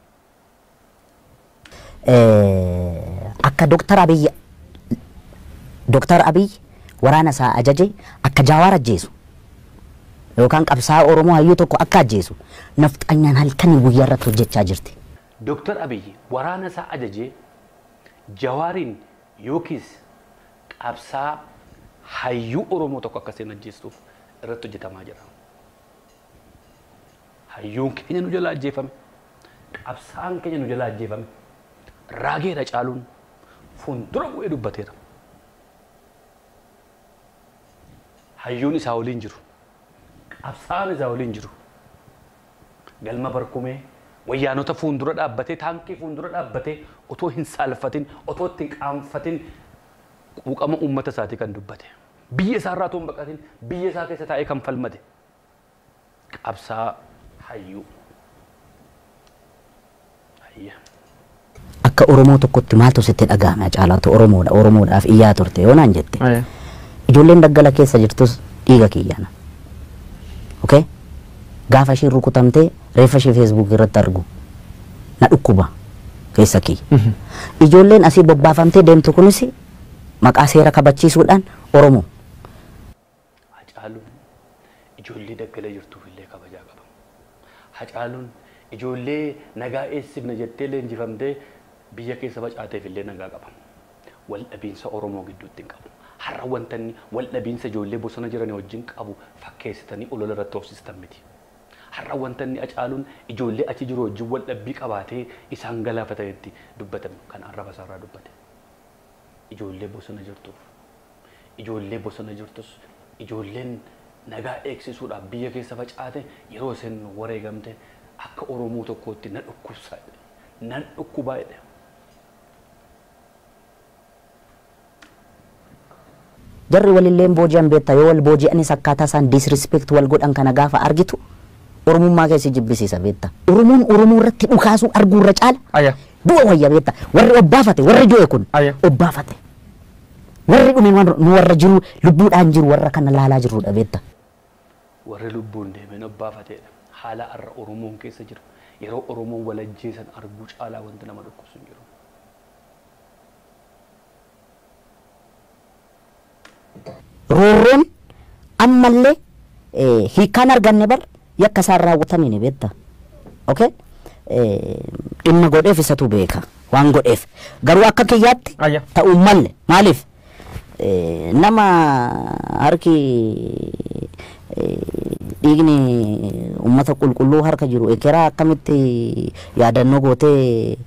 Akka Doktor Abiyyi waraana isaa ajajee akka Jawaar ajjeesu yookaan qabsaa Oromoo hayyuu tokko akka ajjeesu nafxanyaan halkanii guyyaa irratti hojjechaa jirti. Doktor Abiyyi waraana isaa ajajee Jawaariin yookiis qabsaa hayyuu Oromoo tokko akka isheen ajjeestuuf irratti hojjetamaa jira. Hayyuun keenya nu jala ajjeefame. Qabsaan keenya nu jala ajjeefame. Raageedha caaluun fuuldura bu'ee dubbateera. Hayyuun isaa waliin jiru. Qabsaan isaa waliin jiru. Galma barkumee wayyaanota fuuldura dhaabbatee taankii fuuldura dhaabbatee otoo hin saalfatin otoo ittiin qaanfatin quuqama uummata isaatii kan dubbate. Biyya isaa irraa otoo hin baqatin biyya isaa keessa taa'ee kan falmate. Qabsaa hayyuu. Akka Oromoo tokkotti maaltu sitti dhagahame caalaatu Oromoodhaaf iyyaa turte yoo naan jette. Ijoolleen daggala keessa jirtus dhiiga kiyyaana. Okay? Gaafa isheen rukutamtee reeffa ishee Facebook irratti argu na dhukkuba keessa kiyya. Ijoolleen asii bobbaafamtee deemtu kunis maqaa seera kabachiisuudhaan Oromoo. Hacaaluun ijoollee daggala jirtuuf illee kabajaa qaba. Hacaaluun ijoollee nagaa eessifna jettee leenjifamtee biyya keessa facaateef illee nagaa qaba. Wal dhabiinsa Oromoo gidduutti hin qabu. Har'a wantanni wal dhabiinsa ijoollee bosona jiranii wajjin qabu fakkeessitanii olola irratti hoofsistan miti. Har'a wantanni Hacaaluun ijoollee achi jiru wajjin wal dhabbii qabaatee isaan galaafatanitti dubbatamu kan arraba isaarraa dubbate. Ijoollee bosona jirtuuf ijoollee bosona jirtus ijoolleen nagaa eegsisuudhaaf biyya keessa facaate yeroo isheen wareegamte akka Oromoo tokkootti nan dhukkubsaa nan dhukkubaa jedhe. Jarri walilleen booji'an beektaa yoo wal booji'anis akkaataa isaan disrespect wal godhan kana gaafa argitu Oromummaa keessa jibbisiisa beektaa. Oromoon Oromoo irratti dhukaasuu arguu irra caala. Du'a wayya beektaa. Warri obbaafate warri du'e kun obbaafate. Warri dhume nu warra jiru lubbuudhaan jiru warra kana laalaa jirudha beektaa. Warri lubbuun deemeen obbaafateedha. Haala har'a Oromoon keessa jiru yeroo Oromoon wal ajjeesan arguu caalaa wanti nama dhukkubsu hin jiru. Roorroon ammallee hiikaan arganne bar yakka isaan raawwatanii ni beektaa. Okay? Dhimma godheef isatu beeka waan godheef garuu akka kiyyaatti ta'uu malle maaliif nama harki dhiigni ummata qulqulluu harka jiru ekeraa akkamitti yaadannoo gootee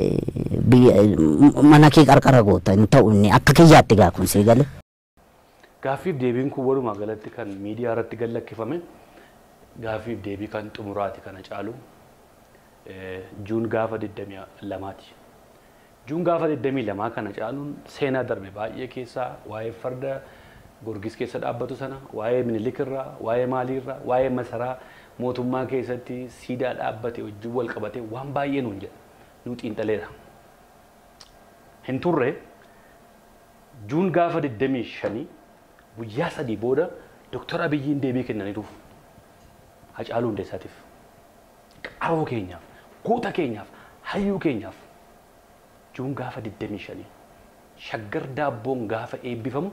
mana kee qarqara goota hin ta'u inni akka kiyyaatti gaa kun sii gale. Gaaffiif deebiin kun walumaa galatti kan miidiyaa irratti gallakkifame gaaffiif deebii kan xumuraati kana caalu juun gaafa 22ti. Juun gaafa 22 kana caaluun seenaa darbe baay'ee keessaa waa'ee farda Gorgis keessa dhaabbatu sana waa'ee Minilik irraa waa'ee maalii irraa waa'ee masaraa mootummaa keessatti siidaa dhaabbate wajjin wal qabatee waan baay'ee nuun jedha nu xiinxaleera. Hin turre juun gaafa 25 guyyaa sadii booda Doktor Abiyyiin deebii kennaniiruuf Hacaaluu Hundeessaatiif qaroo keenyaaf goota keenyaaf hayyuu keenyaaf juun gaafa 25 shaggar daabboon gaafa eebbifamu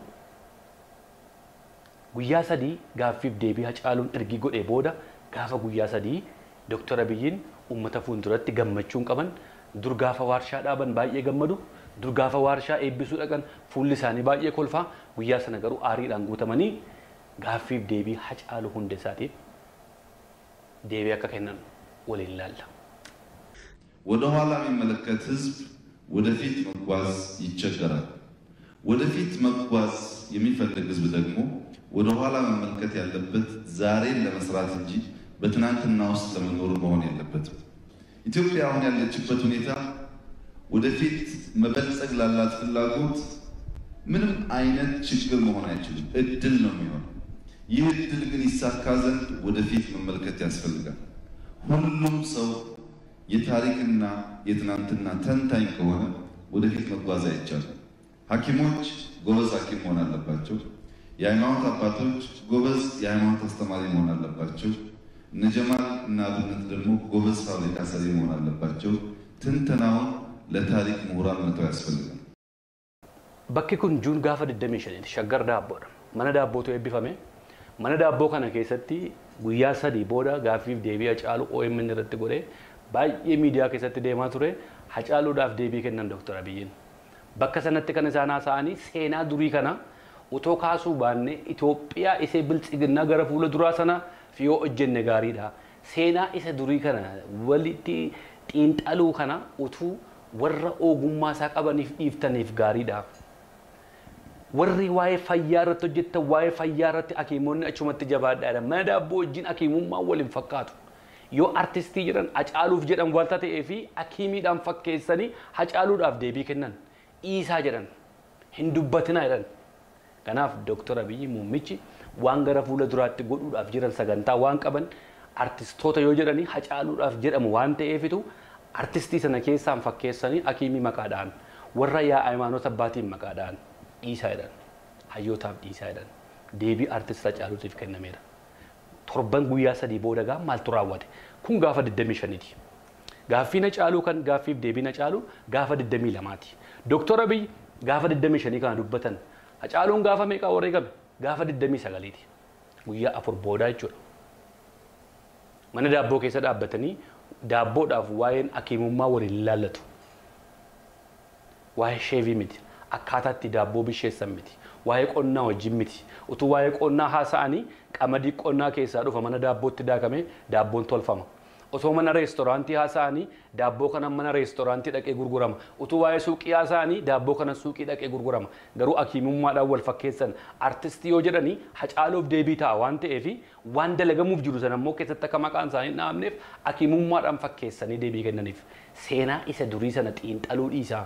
guyyaa sadii gaaffiif deebii Hacaaluun ergi godhee booda gaafa guyyaa sadii Doktor Abiyyiin uummata fuulduratti gammachuun qaban dur gaafa waarshaa dhaaban baay'ee gammadu dur gaafa waarshaa eebbisuu dhaqan fuulli isaanii baay'ee kolfaa guyyaa sana garuu aariidhaan guutamanii gaaffiif deebii Hacaaluu Hundeessaatiif deebii akka kennan waliin ilaalla. ወደ ኋላ የሚመለከት ህዝብ ወደፊት መጓዝ ይቸገራል። ወደፊት መጓዝ የሚፈልግ ህዝብ ደግሞ ወደ ኋላ መመልከት ያለበት ዛሬን ለመስራት እንጂ በትናንትና ውስጥ ለመኖር መሆን የለበትም። ኢትዮጵያ አሁን ያለችበት ሁኔታ ወደፊት መበልጸግ ላላት ፍላጎት ምንም አይነት ችግር መሆን አይችልም፣ እድል ነው የሚሆነው። ይህ እድል ግን ይሳካ ዘንድ ወደፊት መመልከት ያስፈልጋል። ሁሉም ሰው የታሪክና የትናንትና ተንታኝ ከሆነ ወደፊት መጓዝ አይቻልም። ሐኪሞች ጎበዝ ሐኪም መሆን አለባቸው። የሃይማኖት አባቶች ጎበዝ የሃይማኖት አስተማሪ መሆን አለባቸው። እነ ጀማል እና አብነት ደግሞ ጎበዝ ፋብሪካ ሰሪ መሆን አለባቸው። ትንተናውን ለታሪክ ምሁራን መተው ያስፈልጋል። bakki kun juun gaafa 25 shaggar daabboodha. Mana daabbootu eebbifame. Mana daabboo kana keessatti guyyaa 3 booda gaaffiif deebii Hacaaluu OMN irratti godhee baay'ee miidiyaa keessatti deemaa ture. Hacaaluudhaaf deebii kennan Dr. Abiyyiin. Bakka sanatti kan isaan haasa'anii seenaa durii kana utoo kaasuu baanne Itoophiyaa isee biltsiginnaa gara fuula duraa sana fiyoo hojjenne gaariidha. Seenaa isa durii kana walitti xiinxaluu kana utuu warra ogummaa isaa qabaniif dhiiftaniif gaariidha. Warri waa'ee fayyaa irratti hojjettan waa'ee fayyaa irratti hakiimonni achumatti jabaadhaadha. Mana daabboo wajjin hakiimummaa waliin fakkaatu. Yoo artistii jedhan Hacaaluuf jedhan wanta ta'ee fi hakiimiidhaan fakkeessanii Hacaaluudhaaf deebii kennan dhiisaa jedhan hin dubbatinaa jedhan. Kanaaf Dr. Abiyyi muummichi waan gara fuula duraatti godhuudhaaf jiran sagantaa waan qaban artistoota yoo jedhanii Hacaaluudhaaf jedhamu waan ta'eefitu artistii sana keessaan fakkeessanii hakiimii maqaadhaan warra yaa haymaanota abbaatiin maqaadhaan dhiisaa jedhan hayyootaaf dhiisaa jedhan deebii artista Hacaaluutiif kennameera. Torban guyyaa 3 booda gaa maaltu raawwate kun gaafa 25ti. Gaaffii Hacaaluu kan gaaffiif deebii Hacaaluu gaafa 22ti. Dr. Abiyyi gaafa 25 kana dubbatan Hacaaluun gaafa meeqa wareegame gaafa 29ti. Guyyaa 4 booda jechuudha. Mana daabboo keessa dhaabbatanii daabboodhaaf waa'een hakiimummaa waliin ilaallatu. Waa'ee sheevii miti. Akkaataatti daabboo bisheessan miti. Waa'ee qonnaa wajjin miti. Utuu waa'ee qonnaa haasa'anii qamadii qonnaa keessaa dhufa mana daabbootti daakamee daabboon tolfama. Otoo mana reestooraantii haasa'anii daabboo kana mana reestooraantii dhaqee gurgurama. Utuu waa'ee suuqii haasa'anii daabboo kana suuqii dhaqee gurgurama. Garuu hakiimummaadhaan wal fakkeessan artistii yoo jedhanii Hacaaluuf deebii ta'a waan ta'eef waan dalagamuuf jiru sana immoo keessatti akka maqaan isaanii hin dhahamneef hakiimummaadhaan fakkeessanii deebii kennaniif seenaa isa durii sana xiinxaluu dhiisaa.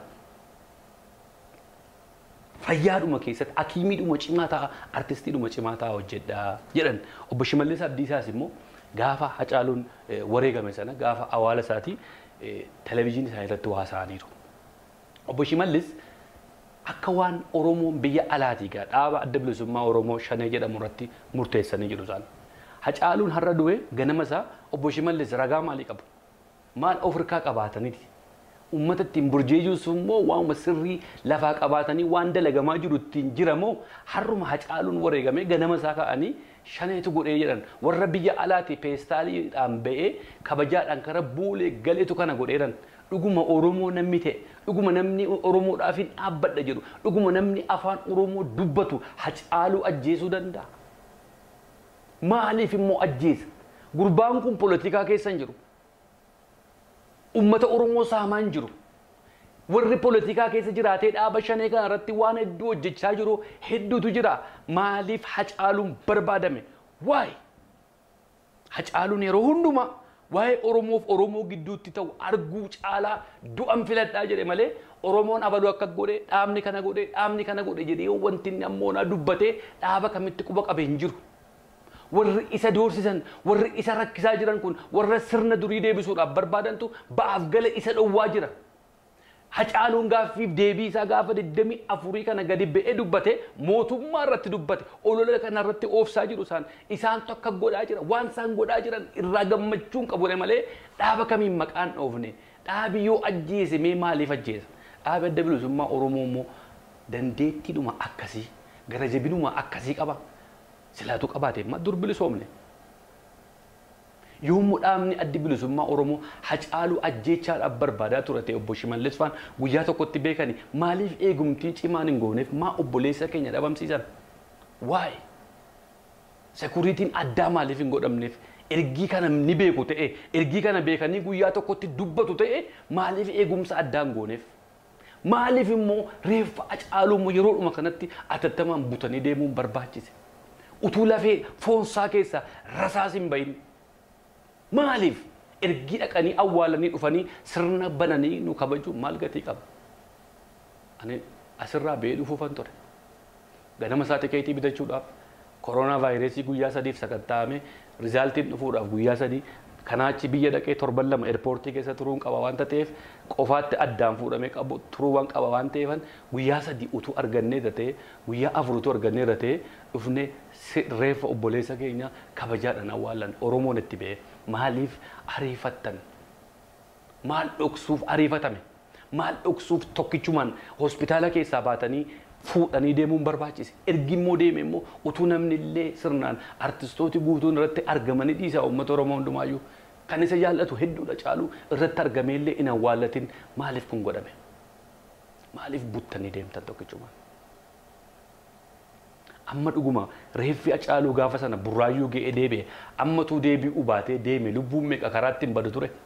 Fayyaadhuma keessatti hakiimiidhuma cimaa ta'a artistiidhuma cimaa ta'a hojjedhaa jedhan. Obbo Shimallis Abdiisaas immoo gaafa Hacaaluun wareegame sana gaafa awwaala isaatii televezyiinii isaa irratti haasa'aniiru. Obbo Shimallis akka waan Oromoon biyya alaatii gaa dhaaba adda bilisummaa Oromoo Shanee jedhamu irratti murteessanii jiru isaan. Hacaaluun har'a du'e ganama isaa Obbo Shimallis ragaa maalii qabu? Maal of harkaa qabaataniiti? Uummata ittiin burjeejuus immoo waanuma sirrii lafaa qabaatanii waan dalagamaa jiru ittiin jiramoo har'uma Hacaaluun wareegame ganama isaa ka'anii Shaneetu godhee jedhan warra biyya alaati peestaaliidhaan ba'ee kabajaadhaan kara buulee galeetu kana godheeran dhuguma Oromoo namni ta'e dhuguma namni Oromoodhaaf hin dhaabbadha jedhu dhuguma namni afaan Oromoo dubbatu Hacaaluu ajjeesuu danda'a. Maaliif immoo ajjeesa? Gurbaan kun poolitikaa keessa hin jiru. Ummata Oromoo saamaan jiru. Warri poolitikaa keessa jiraatee dhaaba Shanee kana irratti waan hedduu hojjechaa jiru hedduutu jira. Maaliif Hacaaluun barbaadame? Waa'ee Hacaaluun yeroo hundumaa waa'ee Oromoof Oromoo gidduutti ta'u arguu caalaa du'an filadhaa jedhe malee Oromoon abaluu akka godhe dhaabni kana godhe jedhee wanti inni ammoo naa dubbatee dhaaba kamitti quba qabe hin jiru. Warri isa doorsisan warri isa rakkisaa jiran kun warra sirna durii deebisuudhaaf barbaadantu ba'aaf gala isa dhowwaa jira. Hacaaluun gaaffiif deebii isaa gaafa 24 kana gadi ba'ee dubbate mootummaa irratti dubbate olola kana irratti oofsaa jiru isaan tokko godhaa jira waan isaan godhaa jiran irraa gammachuun qabu malee dhaaba kamiin maqaan dhoofne dhaabi yoo ajjeese mee maaliif ajjeesa? Dhaabi adda bilisummaa Oromoo immoo dandeettiidhuma akkasii gara jabinuma akkasii qaba. Silaatu qabaatee ma dur bilisoomne. Yommuu dhaabni addi bilisummaa Oromoo Hacaaluu ajjeechaadhaaf barbaadaa ture ta'e Obbo Shimallis faan guyyaa tokkotti beekanii maaliif eegumtii cimaan hin gooneef maa obboleessa keenya dhabamsiisan? Waa'ee sekuriitiin addaa maaliif hin godhamneef ergii kana ni beeku ta'e ergii kana beekanii guyyaa tokkotti dubbatu ta'e maaliif eegumsa addaan gooneef? Maaliif immoo reeffa Hacaaluu yeroodhuma kanatti atattamaan butanii deemuun barbaachise? Utuu lafee foonsaa keessa rasaas hin bahin. Maaliif ergii dhaqanii awwaalanii dhufanii sirna bananii nu kabaju maal gatii qaba? Ani asirraa ba'ee dhufuufan ture. Ganama isaa tikeetii bitachuudhaaf koronaa vaayirasii guyyaa sadiif sakatta'ame rizaaltiin dhufuudhaaf guyyaa sadii kanaachi biyya dhaqee torban lama eerpoortii keessa turuun qaba waan ta'eef qofaatti addaan fuudhamee qabu turuu waan qaba waan ta'eefan guyyaa sadii utuu argannee ta'ee guyyaa afur utuu argannee ta'ee dhufnee reeffa obboleessa keenya kabajaadhaan awwaalan Oromoon itti ba'e maaliif ariifattan? Maal dhoksuuf ariifatame? Maal dhoksuuf tokkichumaan hospitaala keessaa baatanii fuudhanii deemuun barbaachise? Ergi immoo deeme immoo utuu namni illee sirnaan artistooti guutuun irratti argamanii dhiisaa uummata Oromoo hundumaayyuu kan isa jaallatu hedduudha Hacaaluu irratti argamee illee hin awwaallatin maaliif kun godhame? Maaliif buttanii deemtan tokkichumaan? Amma dhuguma reeffi Hacaaluu gaafa sana burraayyuu ga'ee deebi'e ammatuu deebi'uu baatee deeme lubbuun meeqa karaatti hin badu ture?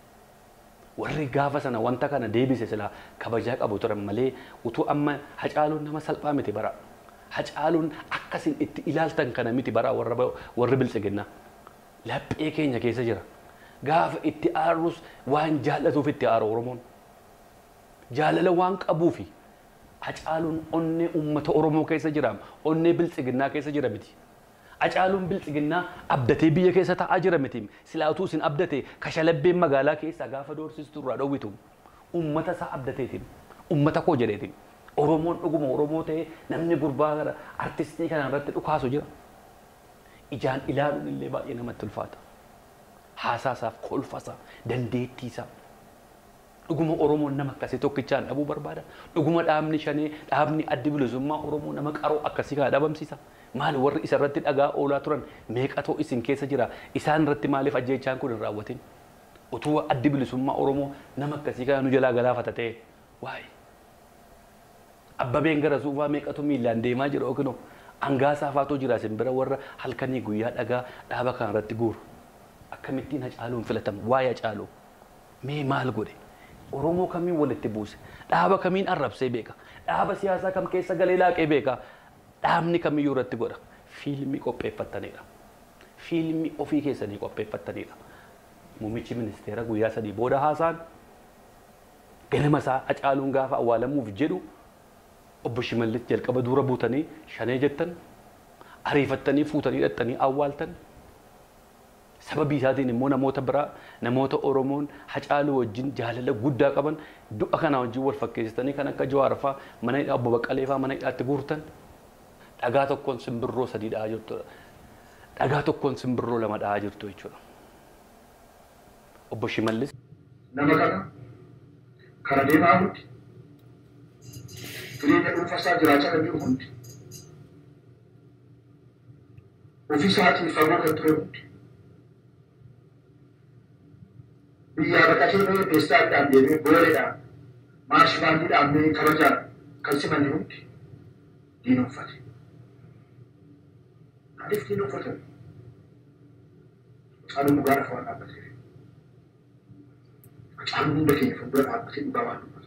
Warri gaafa sana wanta kana deebise sila kabajaa qabu turan malee utuu amma Hacaaluun nama salphaa miti bara. Hacaaluun akkasin itti ilaaltan kana miti bara warri biltsiginnaa. Laphee keenya keessa jira. Gaafa itti aarus waan jaallatuuf itti aaru Oromoon. Jaalala waan qabuufi Hacaaluun onnee uummata Oromoo keessa jira. Onnee biltsiginnaa keessa jira miti. Hacaaluun biltsiginnaa abdatee biyya keessa taa'aa jira miti. Silaatuu isin abdate kashalabbeen magaalaa keessa gaafa doorsistu irraa dhowwitu. Uummata isaa abdateetiin. Uummata koo jedheetiin. Oromoon dhuguma Oromoo ta'ee namni gurbaa gara artistii kana irratti dhukaasu jira. Ijaan ilaaluun illee baay'ee namatti ulfaata. Haasaasaaf kolfasaa dandeettiisaa. Dhuguma Oromoon nama akkasii tokkichaan dhabuu barbaada. Dhuguma dhaabni shanee dhaabni addi bilisummaa Oromoo nama qaroo akkasii kana dhabamsiisa. Maal warri isa irratti dhagaa oolaa turan meeqatoo isin keessa jira? Isaan irratti maaliif ajjeechaan kun hin raawwatin? Utuu addi bilisummaa Oromoo nama akkasii kana nu jalaa galaafata ta'e waa'ee. Abbabeen gara suufaa meeqatu miilaan deemaa jira yookiin angaasaa faatoo jira isin bira warra halkanii guyyaa dhagaa dhaaba kana irratti guuru. Akkamittiin Hacaaluun filatamu? Waa'ee Hacaaluu mee maal godhe? Oromoo kamiin walitti buuse? Dhaaba kamiin arrabsee beeka? Dhaaba siyaasaa kam keessa galee laaqee beeka? Dhaabni kamiyyuu irratti godha? Fiilmii qopheeffataniidha. Fiilmii ofii keessanii qopheeffataniidha. Muummichi ministeera guyyaa sadii booda haasaan ganama isaa Hacaaluun gaafa awwaalamuuf jedhu obbo Shimallis jalqaba dura buutanii shanee jettan ariifattanii fuutanii hidhattanii awwaaltan. Sababii isaatiin immoo namoota biraa namoota Oromoon Hacaaluu wajjin jaalala guddaa qaban du'a kana wajjin wal fakkeessitanii kan akka Jawaar fa'aa mana hidhaa obbo Baqqalee fa'aa mana hidhaatti guurtan. Dhagaa tokkoon simbirroo sadii dhahaa jirtudha. Dhagaa tokkoon simbirroo lama dhahaa jirtu jechuudha. Obbo Shimallis. Nama kana deemaa hundi jireenya dhuunfaasaa jiraachaa kan jiru hundi ofii isaatiin fagoo kan ture hundi biyyaa baqatee beessaadhaan deemee booleedhaan maashinaandiidhaan kabajaan kan simanne hundi diinumfate. Maaliif diinumfatan? Hacaaluun dhugaa lafa waan dhaabbateef. Hacaaluun hunda keenya fuuldura dhaabbatee dhugaa waan dubbatu.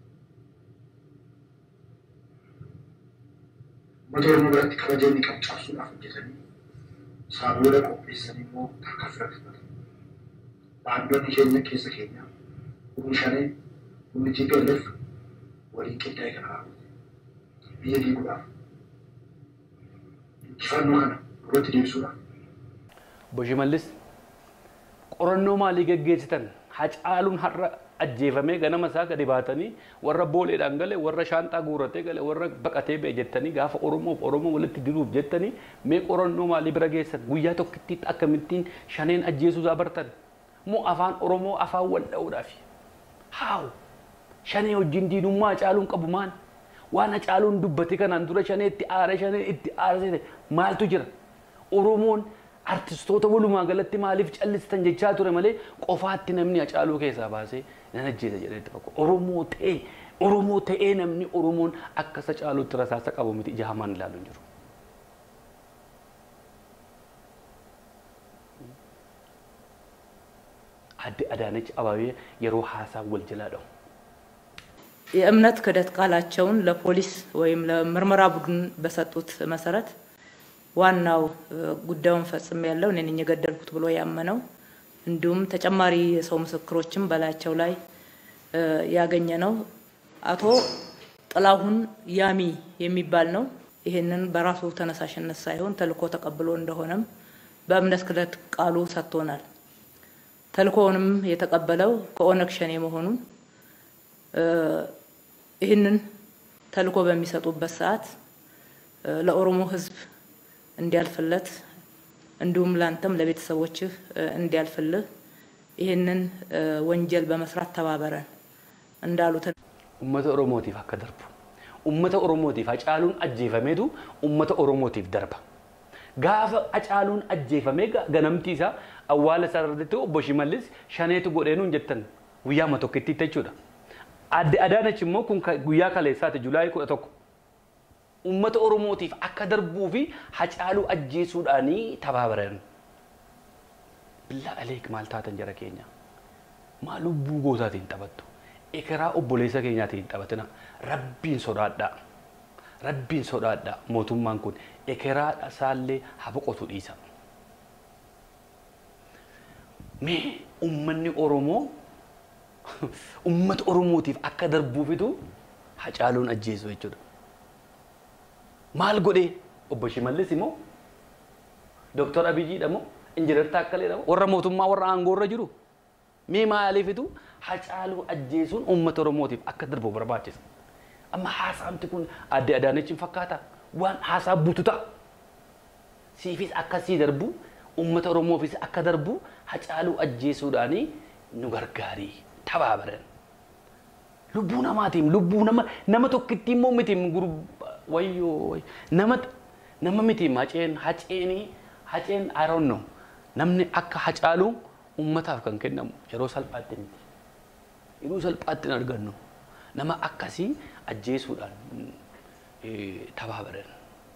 Uummata Oromoo biratti kabaja inni qabu cabsuudhaaf hojjetanii saabooda qopheessanii immoo akka filatan. Baandonni keenya keessa keenya humni shanee humni TPLF waliin qindaa'ee kana raawwate. Biyya diiguudhaaf injifannoo kana duratti deebisuudhaaf. Obbo Shimallis qorannoo maalii gaggeessitan? Hacaaluun har'a ajjeefamee ganama isaa gadi baatanii warra booleedhaan gale warra shaanxaa guuratee gale warra baqatee ba'e jettanii gaafa Oromoo walitti diduuf jettanii mee qorannoo maalii bira geessan? Guyyaa tokkittiitti akkamittiin shaneen ajjeesuusaa bartan? Moo afaan Oromoo afaan wal dha'uudhaafi? Haaw shanee wajjin diinummaa Hacaaluun qabu maan? Waan Hacaaluun dubbate kanaan dura shanee itti aare shanee itti aarsite maaltu jira? Oromoon artistoota walumaa galatti maaliif callistan jechaa ture malee qofaatti namni Hacaaluu keessaa baasee nan ajjeesa jedhetti fakku. Oromoo ta'ee namni Oromoon akka Hacaaluutti rasaasa qabu miti ija hamaan ilaalu hin jiru. adde Adaanech Abeebee yeroo haasaa wal jalaa dhawu. የእምነት ክህደት ቃላቸውን ለፖሊስ ወይም ለምርመራ ቡድን በሰጡት መሰረት ዋናው ጉዳዩን ፈጽም ያለው እኔ ነኝ የገደልኩት ብሎ ያመነው እንዲሁም ተጨማሪ የሰው ምስክሮችም በላያቸው ላይ ያገኘ ነው። አቶ ጥላሁን ያሚ የሚባል ነው። ይሄንን በራሱ ተነሳሽነት ሳይሆን ተልኮ ተቀብሎ እንደሆነም በእምነት ክህደት ቃሉ ሰጥቶናል። ተልኮውንም የተቀበለው ከኦነግ ሸኔ መሆኑን ይህንን ተልኮ በሚሰጡበት ሰዓት ለኦሮሞ ህዝብ እንዲያልፍለት እንዲሁም ላንተም ለቤተሰቦችህ እንዲያልፍልህ ይህንን ወንጀል በመስራት ተባበረን እንዳሉት ኡመተ ኦሮሞቲፍ አከደርቡ ኡመተ ኦሮሞቲፍ አጫሉን አጄፈሜዱ ኡመተ ኦሮሞቲፍ ደርባ ጋፈ አጫሉን አጄፈሜ ገነምቲሳ አዋለ ሰረደቱ ቦሽመልስ ሸኔቱ ጎዴኑ እንጀተን ጉያ መቶከቲ ተቹዳ adde Adaanech immoo kun guyyaa kaleessaati Julaayii 11 ummata Oromootiif akka darbuu fi Hacaaluu ajjeesuudhaani tabaabaran billa aleek maal taatan jara keenya maal lubbuu gootaatiin taphattu ekeraa obboleessa keenyaatiin taphatina rabbiin sodaadha mootummaan kun ekeraa dhasaallee haboqotu dhiisa mee ummanni Oromoo ummata Oromootiif akka darbuufitu Hacaaluun ajjeesu jechuudha. Maal godhee obbo Shimallis immoo Dr. Abiyyi immoo Injiinar Taakkalee immoo warra mootummaa warra aangoorra jiru mee maaliifitu Hacaaluu ajjeesuun ummata Oromootiif akka darbu barbaachisa. Amma haasaamti kun adde Adaanech fakkaata waan haasaa bututa siifis akkasii darbu ummata Oromoofis akka darbu Hacaaluu ajjeesuudhaani nu gargaari. Tabaabaran lubbuu namaatiin lubbuu nama tokkitti immoo miti wayyoo nama miti haceen I don't know namni akka Hacaaluu ummataaf kan kennamu yeroo salphaatti miti yeroo salphaatti argannu nama akkasii ajjeesuudhaan ተባበረን።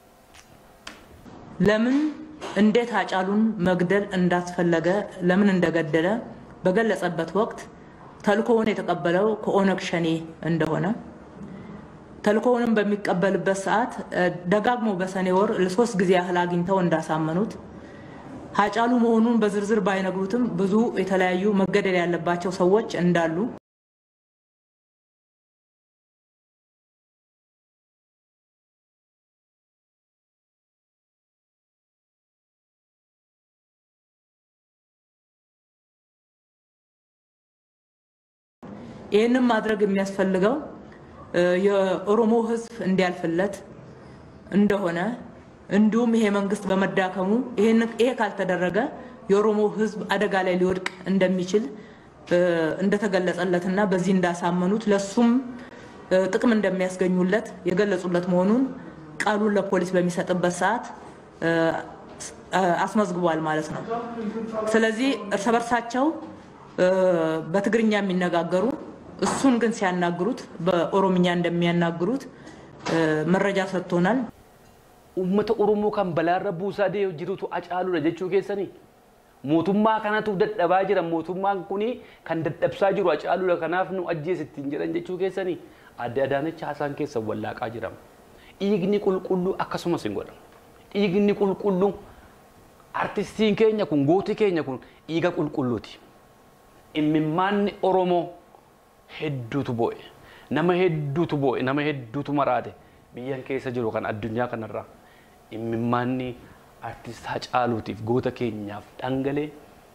ለምን እንዴት Hacaaluun መግደል እንዳስፈለገ ለምን እንደገደለ በገለጸበት ወቅት ተልኮውን የተቀበለው ከኦነግ ሸኔ እንደሆነ ተልኮውንም በሚቀበልበት ሰዓት ደጋግሞ በሰኔ ወር ለ3 ጊዜ ያህል አግኝተው እንዳሳመኑት Hacaaluu መሆኑን በዝርዝር ባይነግሩትም ብዙ የተለያዩ መገደል ያለባቸው ሰዎች እንዳሉ ይሄንን ማድረግ የሚያስፈልገው የኦሮሞ ህዝብ እንዲያልፍለት እንደሆነ እንዲሁም ይሄ መንግስት በመዳከሙ ይሄ ካልተደረገ የኦሮሞ ህዝብ አደጋ ላይ ሊወድቅ እንደሚችል እንደተገለጸለትና በዚህ እንዳሳመኑት ለሱም ጥቅም እንደሚያስገኙለት የገለጹለት መሆኑን ቃሉን ለፖሊስ በሚሰጥበት ሰዓት አስመዝግቧል ማለት ነው። ስለዚህ እርስ በርሳቸው በትግርኛ የሚነጋገሩ እሱን ግን ሲያናግሩት በኦሮምኛ እንደሚያናግሩት መረጃ ሰጥቶናል። ኡመተ ኦሮሞ ካን በላረ ቡሳዴ ጅሩቱ Hacaaluu ለጀቹ ከሰኒ ሞቱማ ካናቱ ደደባ ጅራ ሞቱማን ኩኒ ካን ደደብሳ ጅሩ Hacaaluu ለከናፍ ነው አጄስት እንጀረን ጀቹ ከሰኒ adde Adaanech ሀሳን ከሰ ወላቃ ጅራም ኢግኒ ቁልቁሉ አከሱማ ሲንጎዳ ኢግኒ ቁልቁሉ አርቲስቲን ኬኛ ኩን ጎቲ ኬኛ ኩን ኢጋ ቁልቁሉቲ ኢምማን ኦሮሞ hedduutu boe nama hedduutu maraate biyyan keessa jiru kan addunyaa kanarraa imimmaanni artist Hacaaluutiif goota keenyaaf dhangalee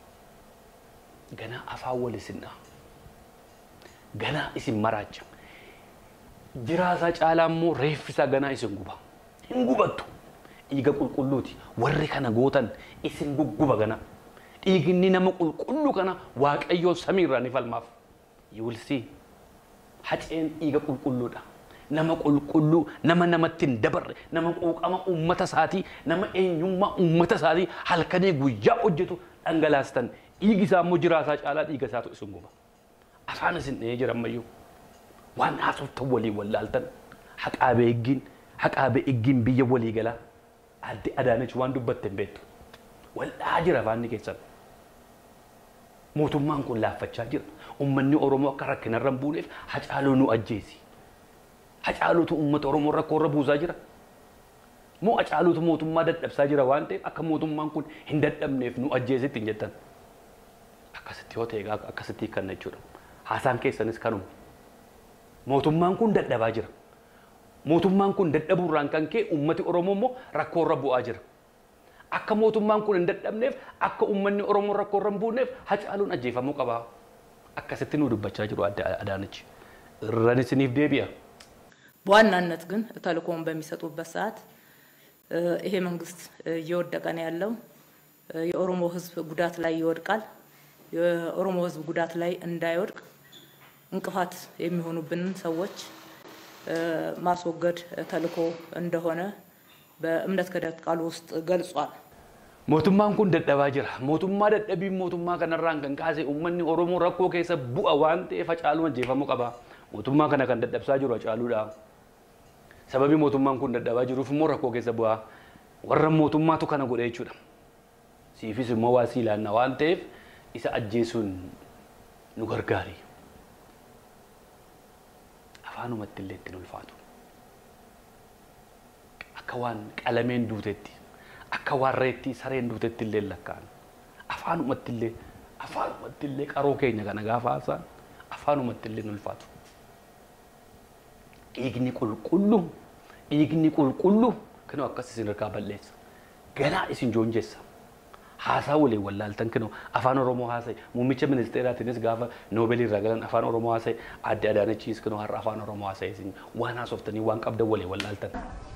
gana afaan walisinna gana isin maraacha jiraasaa caalaa immoo reeffisa gana isin guba hin gubattu dhiiga qulqulluuti warri kana gootan isin gugguba gana dhiigni nama qulqullu kana waaqayyoon samiirraa ni falmaaf. You will see Haceen dhiiga qulqulluudha nama qulqullu nama namattiin dabarre nama quuqama ummata isaatii nama eenyummaa ummata isaatii halkanii guyyaa hojjetu dhangalaastan dhiigi isaa immoo jiraasaa caalaa dhiiga isaatu isin guba afaan isin dhahee jira ammayyuu waan haasoftan walii wallaaltan haqaabee eggiin biyya walii galaa adde Adaanech waan dubbatten beektu waldhaa jira afaanni keessan mootummaan kun laaffachaa jira. Uummanni Oromoo akka rakkinarra hin buuneef Hacaaluu nu ajjeesi. Hacaaluutu uummata Oromoo rakkoorra buusaa jira. Moo Hacaaluutu mootummaa dadhabsaa jira waan ta'eef akka mootummaan kun hin dadhabneef nu ajjeesitti hin jettan. Akkasitti yoo ta'e akkasitti kan jechuudha. Haasaan keessanis kanuma. Mootummaan kun dadhabaa jira. Mootummaan kun dadhabuurraan kan ka'e uummati Oromoo immoo rakkoorra bu'aa jira. Akka mootummaan kun hin dadhabneef akka uummanni Oromoo rakkoorra hin buuneef Hacaaluun ajjeefamuu qaba. Akkasitti nu dubbachaa jiru Adaanech. Irraan isiniif deebi'a. በዋናነት ግን ተልእኮውን በሚሰጡበት ሰዓት ይሄ መንግስት እየወደቀ ነው ያለው። የኦሮሞ ህዝብ ጉዳት ላይ ይወድቃል። የኦሮሞ ህዝብ ጉዳት ላይ እንዳይወድቅ እንቅፋት የሚሆኑብን ሰዎች ማስወገድ ተልእኮ እንደሆነ በእምነት ክህደት ቃሉ ውስጥ ገልጿል። mootummaan kun dadhabaa jira. Mootummaa dadhabii mootummaa kanarraan kan kaase uummanni Oromoo rakkoo keessa bu'a waan ta'eef Hacaaluun ajjeefamuu qaba. Mootummaa kana kan dadhabsaa jiru Hacaaluudha. Sababii mootummaan kun dadhabaa jiruuf immoo rakkoo keessa bu'a. Warra mootummaatu kana godhe jechuudha. Siifis immoo waa sii ilaanna waan ta'eef isa ajjeesuun nu gargaari. Afaanumatti illee itti ulfaatu. Akka waan qalameen duutetti. Akka warreetti sareen duutetti illee lakkaan afaanumatti illee qaroo keenya kana gaafa haasaan afaanumatti illee ulfaatu. Dhiigni qulqulluu kanoo akkas isin harkaa balleessa. Ganaa isin joonjessa. Haasaa waliin wallaaltan kanoo afaan Oromoo haasa'e muummicha ministeeraatiinis gaafa Noobeelii irraa galan afaan Oromoo haasa'e adde Adaanechiis kanoo har'a afaan Oromoo haasa'e isin waan haasoftanii waan qabdan waliin wallaaltan.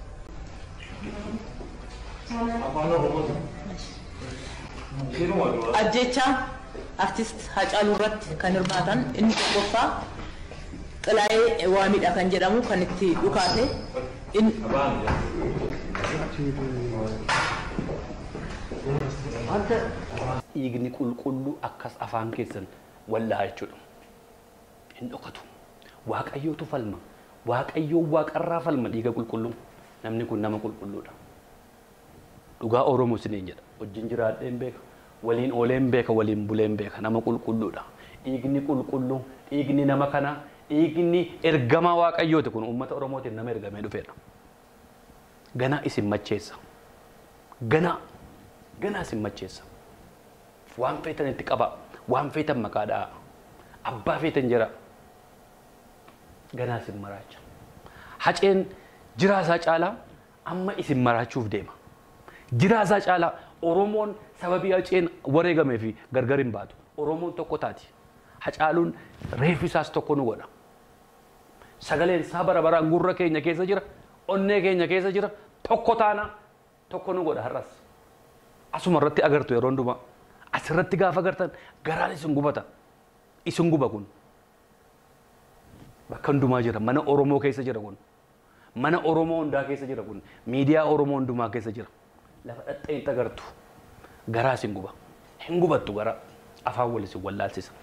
Ajjecha artist Hacaaluu irratti kan hirmaatan inni tokkoffaa Xilaayee Waamiidha kan jedhamu kan itti dhukaate dhiigni qulqulluu akkas afaan keessan wallaa jechuudha. Hin dhokatu. Waaqayyootu falma. Waaqayyoo waaqarraa falma dhiiga qulqulluu. Namni kun nama qulqulluudha. Dhugaa Oromoo isiniin jedha. Wajjin jiraadheen beeka. Waliin ooleen beeka. Waliin buleen beeka. Nama qulqulluudha. Dhiigni qulqulluu. Dhiigni nama kana. Dhiigni ergamaa waaqayyooti kun uummata Oromootiin nama ergamee dhufeedha. Ganaa isin macheessa. Ganaa isin macheessa. Waan feetan itti qaba. Waan feetan maqaadhaa. Abbaa feetan jira. Ganaa isin maraacha. Haceen jiraasaa caalaa amma isin maraachuuf deema. Jiraasaa caalaa Oromoon sababii Haceen wareegamee fi gargar hin baatu. Oromoon tokko taati. Hacaaluun reeffi isaas tokko nu godha. Sagaleen isaa bara baraan gurra keenya keessa jira. Onnee keenya keessa jira. Tokko taana tokko nu godha har'as. Asuma irratti agartu yeroo hundumaa. Asirratti gaafa agartan garaan isin gubata. Isin guba kun. Bakka hundumaa jira. Mana Oromoo keessa jira kun. Mana Oromoo hundaa keessa jira kun. Miidiyaa Oromoo hundumaa keessa jira. Lafa dhattee agartu. Garaa isin guba. Hin gubattu gara afaan wal isin wallaalsisa.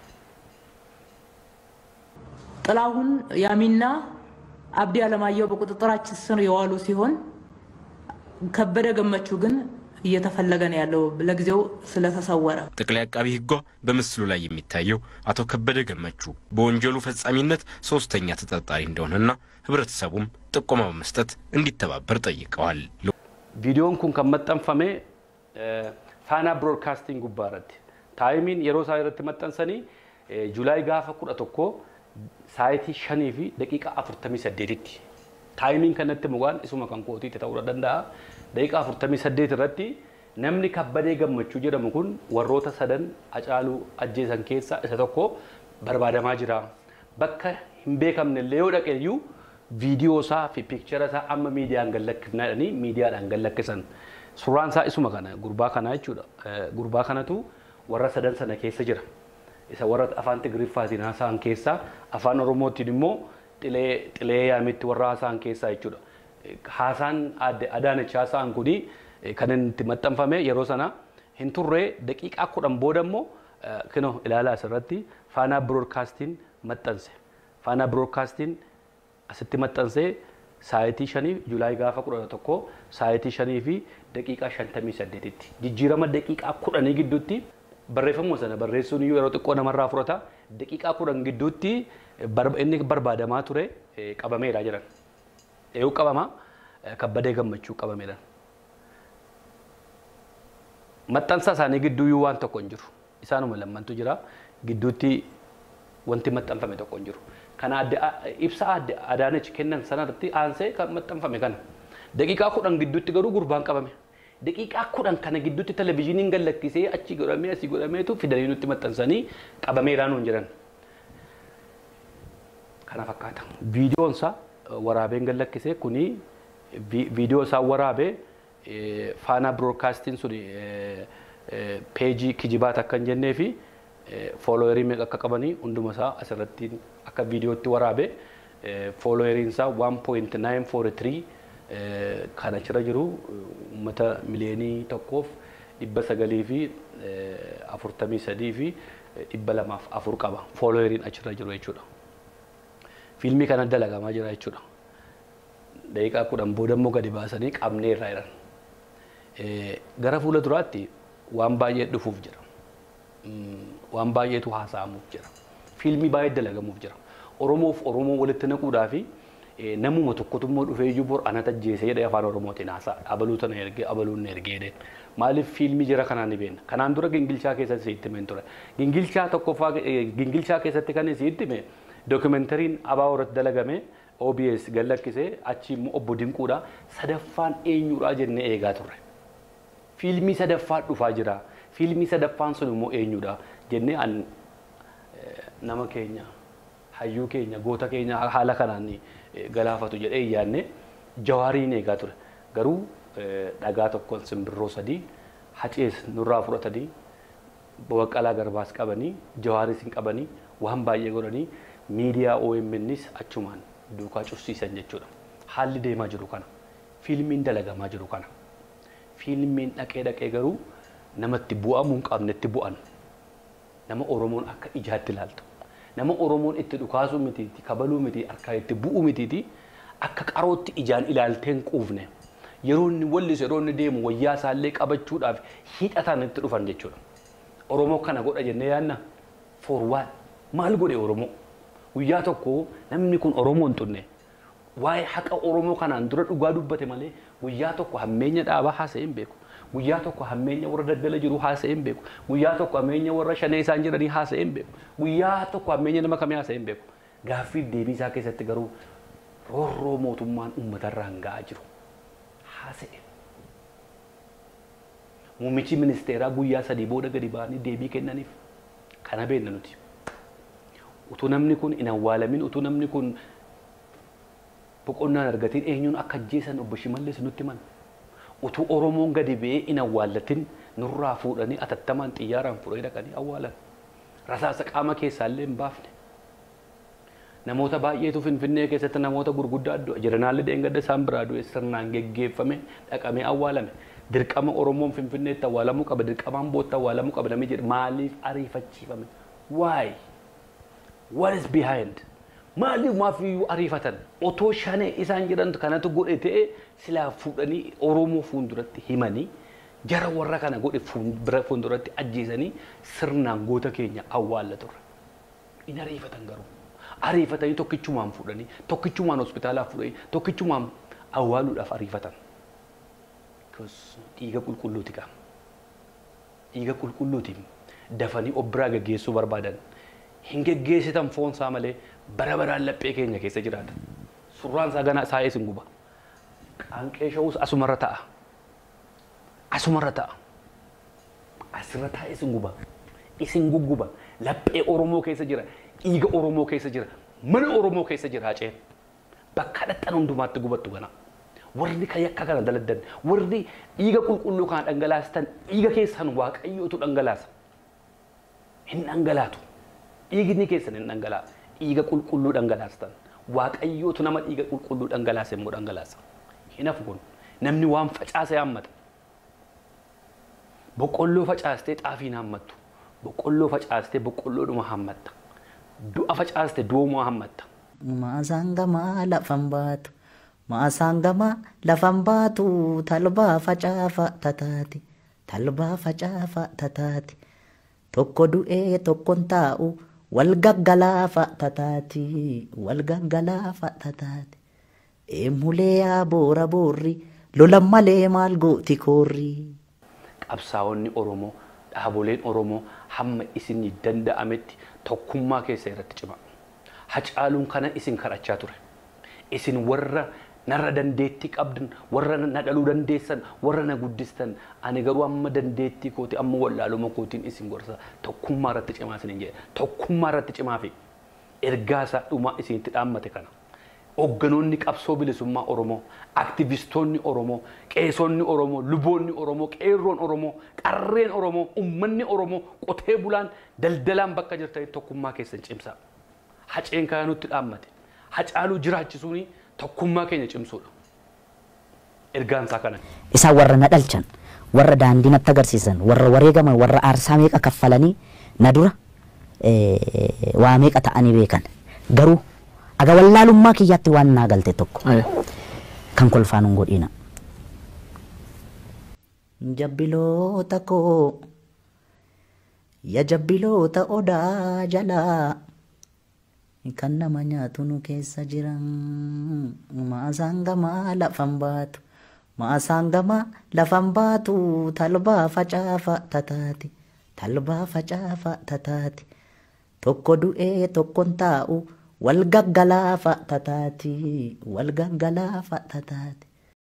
ጥላሁን ያሚና አብዲ አለማየሁ በቁጥጥራችን ስር የዋሉ ሲሆን ከበደ ገመቹ ግን እየተፈለገ ነው ያለው ለጊዜው ስለተሰወረ። ጠቅላይ አቃቢ ሕግ በምስሉ ላይ የሚታየው አቶ ከበደ ገመቹ በወንጀሉ ፈጻሚነት ሶስተኛ ተጠርጣሪ እንደሆነና ህብረተሰቡም ጥቆማ በመስጠት እንዲተባበር ጠይቀዋል። ቪዲዮን ኩን ከመጠንፈሜ ፋና ብሮድካስቲንግ ጉባረት ታይሚን የሮሳይረት መጠንሰኒ ጁላይ ጋፈ ቁረቶኮ ሳይቲ ሸኒፊ ደቂቃ 48 ታይሚን ከነተ ሙጋን ኢሱማ ካንኮቲ ተታውራ ደንዳ ደቂቃ 48 ረቲ ነምኒ ከበደ ገመቹ ጀደሙ ኩን ወሮተ ሰደን አጫሉ አጄሰን ኬሳ እሰተኮ በርባደማ ጅራ በከ ሂምቤከምነ ለዮ ደቀዩ ቪዲዮ ሳ ፊ ፒክቸር ሳ አመ ሚዲያን ገለክና እኒ ሚዲያን ገለክሰን ሱራን ሳ ኢሱማ ካና ጉርባ ካና ይቹዳ ጉርባ ካናቱ ወረ ሰደን ሰነ ኬሰ ጅራ isa warra afaan Tigriffaatiin haasa'an keessaa afaan Oromootiin immoo xilee yaamitti warra haasa'an keessaa jechuudha. Haasaan Adaanech haasa'an kuni kan itti maxxanfame yeroo sana hin turre daqiiqaa 10 booda immoo kino ilaalaa asirratti Faanaa Broadcasting maxxanse. Faanaa Broadcasting asitti maxxanse saayitii 5 Juulaay gaafa 11 saayitii 5 fi daqiiqaa 58tti. Jijjiirama daqiiqaa 10 gidduutti barreeffamu sana barreessuun iyyuu yeroo xiqqoo namarraa fudhata daqiiqaa 10 gidduutti inni barbaadamaa ture qabameera jedhan. Eeyyuu qabama Kabbadee Gammachuu qabameera. Maxxansa isaanii gidduu iyyuu waan tokko hin jiru. Isaanuma lammantu jira gidduutti wanti maxxanfame tokko hin jiru. Kana ibsa Adaanech kennan sanarratti aansee kan maxxanfame kana. Daqiiqaa 10 gidduutti garuu gurbaan qabame. Daqiiqaa 10 kana gidduutti televezyiiniin gallakkisee achi godhamee asii godhameetu fidanii nutti maxxansanii qabameeraa nuun jedhan. Kana fakkaata. Viidiyoon isaa waraabeen gallakkisee kuni viidiyoo isaa waraabee Faana Broadcasting suni peejii kijibaa takka hin jennee fi fooloowerii meeqa akka qabanii hunduma isaa asirratti akka viidiyootti waraabee foolooweriin isaa 1.943 kan achirra jiru uummata miliyoonii tokkoof 900 fi 43 fi 204 qaba. Foolooweriin achirra jiru jechuudha. Fiilmii kana dalagamaa jira jechuudha. Daqiiqaa 10 booda immoo gadi baasanii qabnee irraa jiran. Gara fuula duraatti waan baay'ee dhufuuf jira. Waan baay'eetu haasa'amuuf jira. Fiilmii baay'ee dalagamuuf jira. Oromoof Oromoo walitti naquudhaaf namuma tokkotu immoo dhufee iyyuu bor ana tajjeesee jedhee afaan Oromootiin haasa'a. Abaluu tana ergee abaluun ergee jedheen. Maaliif fiilmii jira kanaan ni beekna. Kanaan dura gingilchaa keessatti sitti himeen ture. Gingilchaa tokkoffaa gingilchaa keessatti kan sitti hime dookumentariin abaa irratti dalagame OBS gallakkisee achi immoo obbo Dinquudha sadaffaan eenyuudha jennee eegaa turre. Fiilmii sadaffaan dhufaa jira. Fiilmii sadaffaan sun immoo eenyuudha jennee nama keenya hayyuu keenya goota keenya haala kanaan galaafatu jedhee yaadne Jawaariin eegaa ture. Garuu dhagaa tokkoon simbirroo sadii hacees nurraa fudhatanii Baqqalaa Garbaas qabanii Jawaaris hin qabanii waan baay'ee godhanii miidiyaa OMNs achumaan duukaa cufsiisan jechuudha. Haalli deemaa jiru kana. Fiilmiin dalagamaa jiru kana. Fiilmiin dhaqee garuu namatti bu'amuu hin qabnetti bu'an. Nama Oromoon akka ijaatti ilaaltu. Nama Oromoon itti dhukaasuu mitiiti, kabaluu miti, harkaa itti bu'uu mitiiti, akka qarootti ijaan ilaalteen quufne. Yeroo inni wallis yeroo inni deemu wayyaa isaallee qabachuudhaaf hidhataan itti dhufan jechuudha. Oromoo kana godha jennee yaadna. Forward. Maal godhe Oromoo? Guyyaa tokko namni kun Oromoo hin tunne. Waa'ee haqa Oromoo kanaan dura dhugaa dubbate malee guyyaa tokko hammeenya dhaabaa haasa'ee hin beeku. Guyyaa tokko hammeenya warra daggala jiru haasa'ee hin beeku. Guyyaa tokko hammeenya warra shanee isaan jiranii haasa'ee hin beeku. Guyyaa tokko hammeenya nama kamii haasa'ee hin beeku. Gaaffiif deebii isaa keessatti garuu roorroo mootummaan uummatarraan ga'aa jiru. Haasa'e. Muummichi ministeeraa guyyaa 3 booda gadi ba'anii deebii kennaniif kana beekna nuti. Utuu namni kun hin awwaalamin utuu namni kun boqonnaan argatiin eenyuun akka ajjeesan obbo Shimallis nutti himan. Utuu Oromoon gadi ba'ee hin awwaalatin nurraa fuudhanii atattamaan xiyyaaraan fudhanii dhaqanii awwaalan. Rasaasa qaama keessaallee hin baafne. Namoota baay'eetu Finfinnee keessatti namoota gurguddaa jiranaallee deengadda isaan biraa du'e sirnaan geggeeffame dhaqamee awwaalame. Dirqama Oromoon Finfinneetti awwaalamuu qaba, dirqamaan bootti awwaalamuu qaba namni jedhe maaliif ariifachiifame? Why? What is behind? Maaliif maafiyyuu ariifatan? Otoo shanee isaan jedhan kanatu godhe ta'e silaa fuudhanii Oromoo fuulduratti himanii jara warra kana godhe fuulduratti ajjeesanii sirnaan goota keenya awwaalla turre. In ariifatan garuu. Ariifatanii tokkichumaan fuudhanii, tokkichumaan hospitaalaa fuudhanii, tokkichumaan awwaaluudhaaf ariifatan. Dhiiga qulqulluuti qaba. Dhiiga qulqulluutiin dafanii obbiraa gaggeessuu barbaadan. Hin geggeessitan foon isaa malee bara baraan laphee keenya keessa jiraata. Surraan isaa ganaa isaa isin guba. Qaanqee shawus asumarra ta'a. Asumarra ta'a. Asirra ta'a isin guba. Isin gugguba. Laphee Oromoo keessa jira. Dhiiga Oromoo keessa jira. Mana Oromoo keessa jira haceen. Bakka dhadhan hundumaatti gubattu gana. Warri kan yakka kana daladdan. Warri dhiiga qulqulluu kana dhangalaastan dhiiga keessan Waaqayyootu dhangalaasa. Hin dhangalaatu. Dhiigni keessan hin dhangalaa. Dhiiga qulqulluu dhangalaastan. Waaqayyootu nama dhiiga qulqulluu dhangalaase immoo dhangalaasa. Hin hafu kun namni waan facaase hammata. Boqqolloo facaastee xaafii hammattu. Boqqolloo facaastee boqqolloodhuma hammatta. Du'a facaastee du'uma hammatta. Maasaangamaa lafan baatu. Maasaangamaa lafan baatu talbaa facaafa tataati. Talbaa facaafa tataati. tokko du'ee tokkon taa'u wal gaggalaafa tataati wal gaggalaafa tataati eemulee yaa boora boorri lolan malee maal gooti koorri. Qabsaa'onni Oromoo dhaaboleen Oromoo hamma isin danda'ametti tokkummaa keessa irratti cima. Hacaaluun kana isin kadhachaa ture. Isin warra narra dandeettii qabdan, warra na dhaluu dandeessan, warra na guddistan, ani garuu amma dandeettii kooti amma wallaaluma kootiin isin gorsa tokkummaa irratti cimaa isin jedhe. Tokkummaa irratti cimaa fi ergaa isaa dhumaa isinitti dhaammate kana. Hogganoonni qabsoo bilisummaa Oromoo, aktivistoonni Oromoo, qeesonni Oromoo, luboonni Oromoo, qeerroon Oromoo, qarreen Oromoo, uummanni Oromoo, qotee bulaan, daldalaan bakka jirtanitti tokkummaa keessan cimsaa. Haceen kana nutti dhaammate. Hacaaluu jiraachisuuni tokkummaa keenya cimsuudha. Ergaan isaa kana. Isaan warra na dhalchan, warra daandii natti agarsiisan, warra wareegaman, warra aarsaa meeqa kaffalanii na dura waa meeqa ta'anii beekan. Garuu aga wallaalummaa kiyyaatti waan naa galte tokko kan kolfaan hin godhina. Jabbiloota koo ya jabbiloota odaa jalaa kan nama nyaatu nu keessa jiran maasaan gamaa lafan baatu maasaan gamaa lafan baatu talbaa facaafa tataati talbaa facaafa tataati tokko du'ee tokkon taa'u wal gaggalaafa tataati wal gaggalaafa tataati.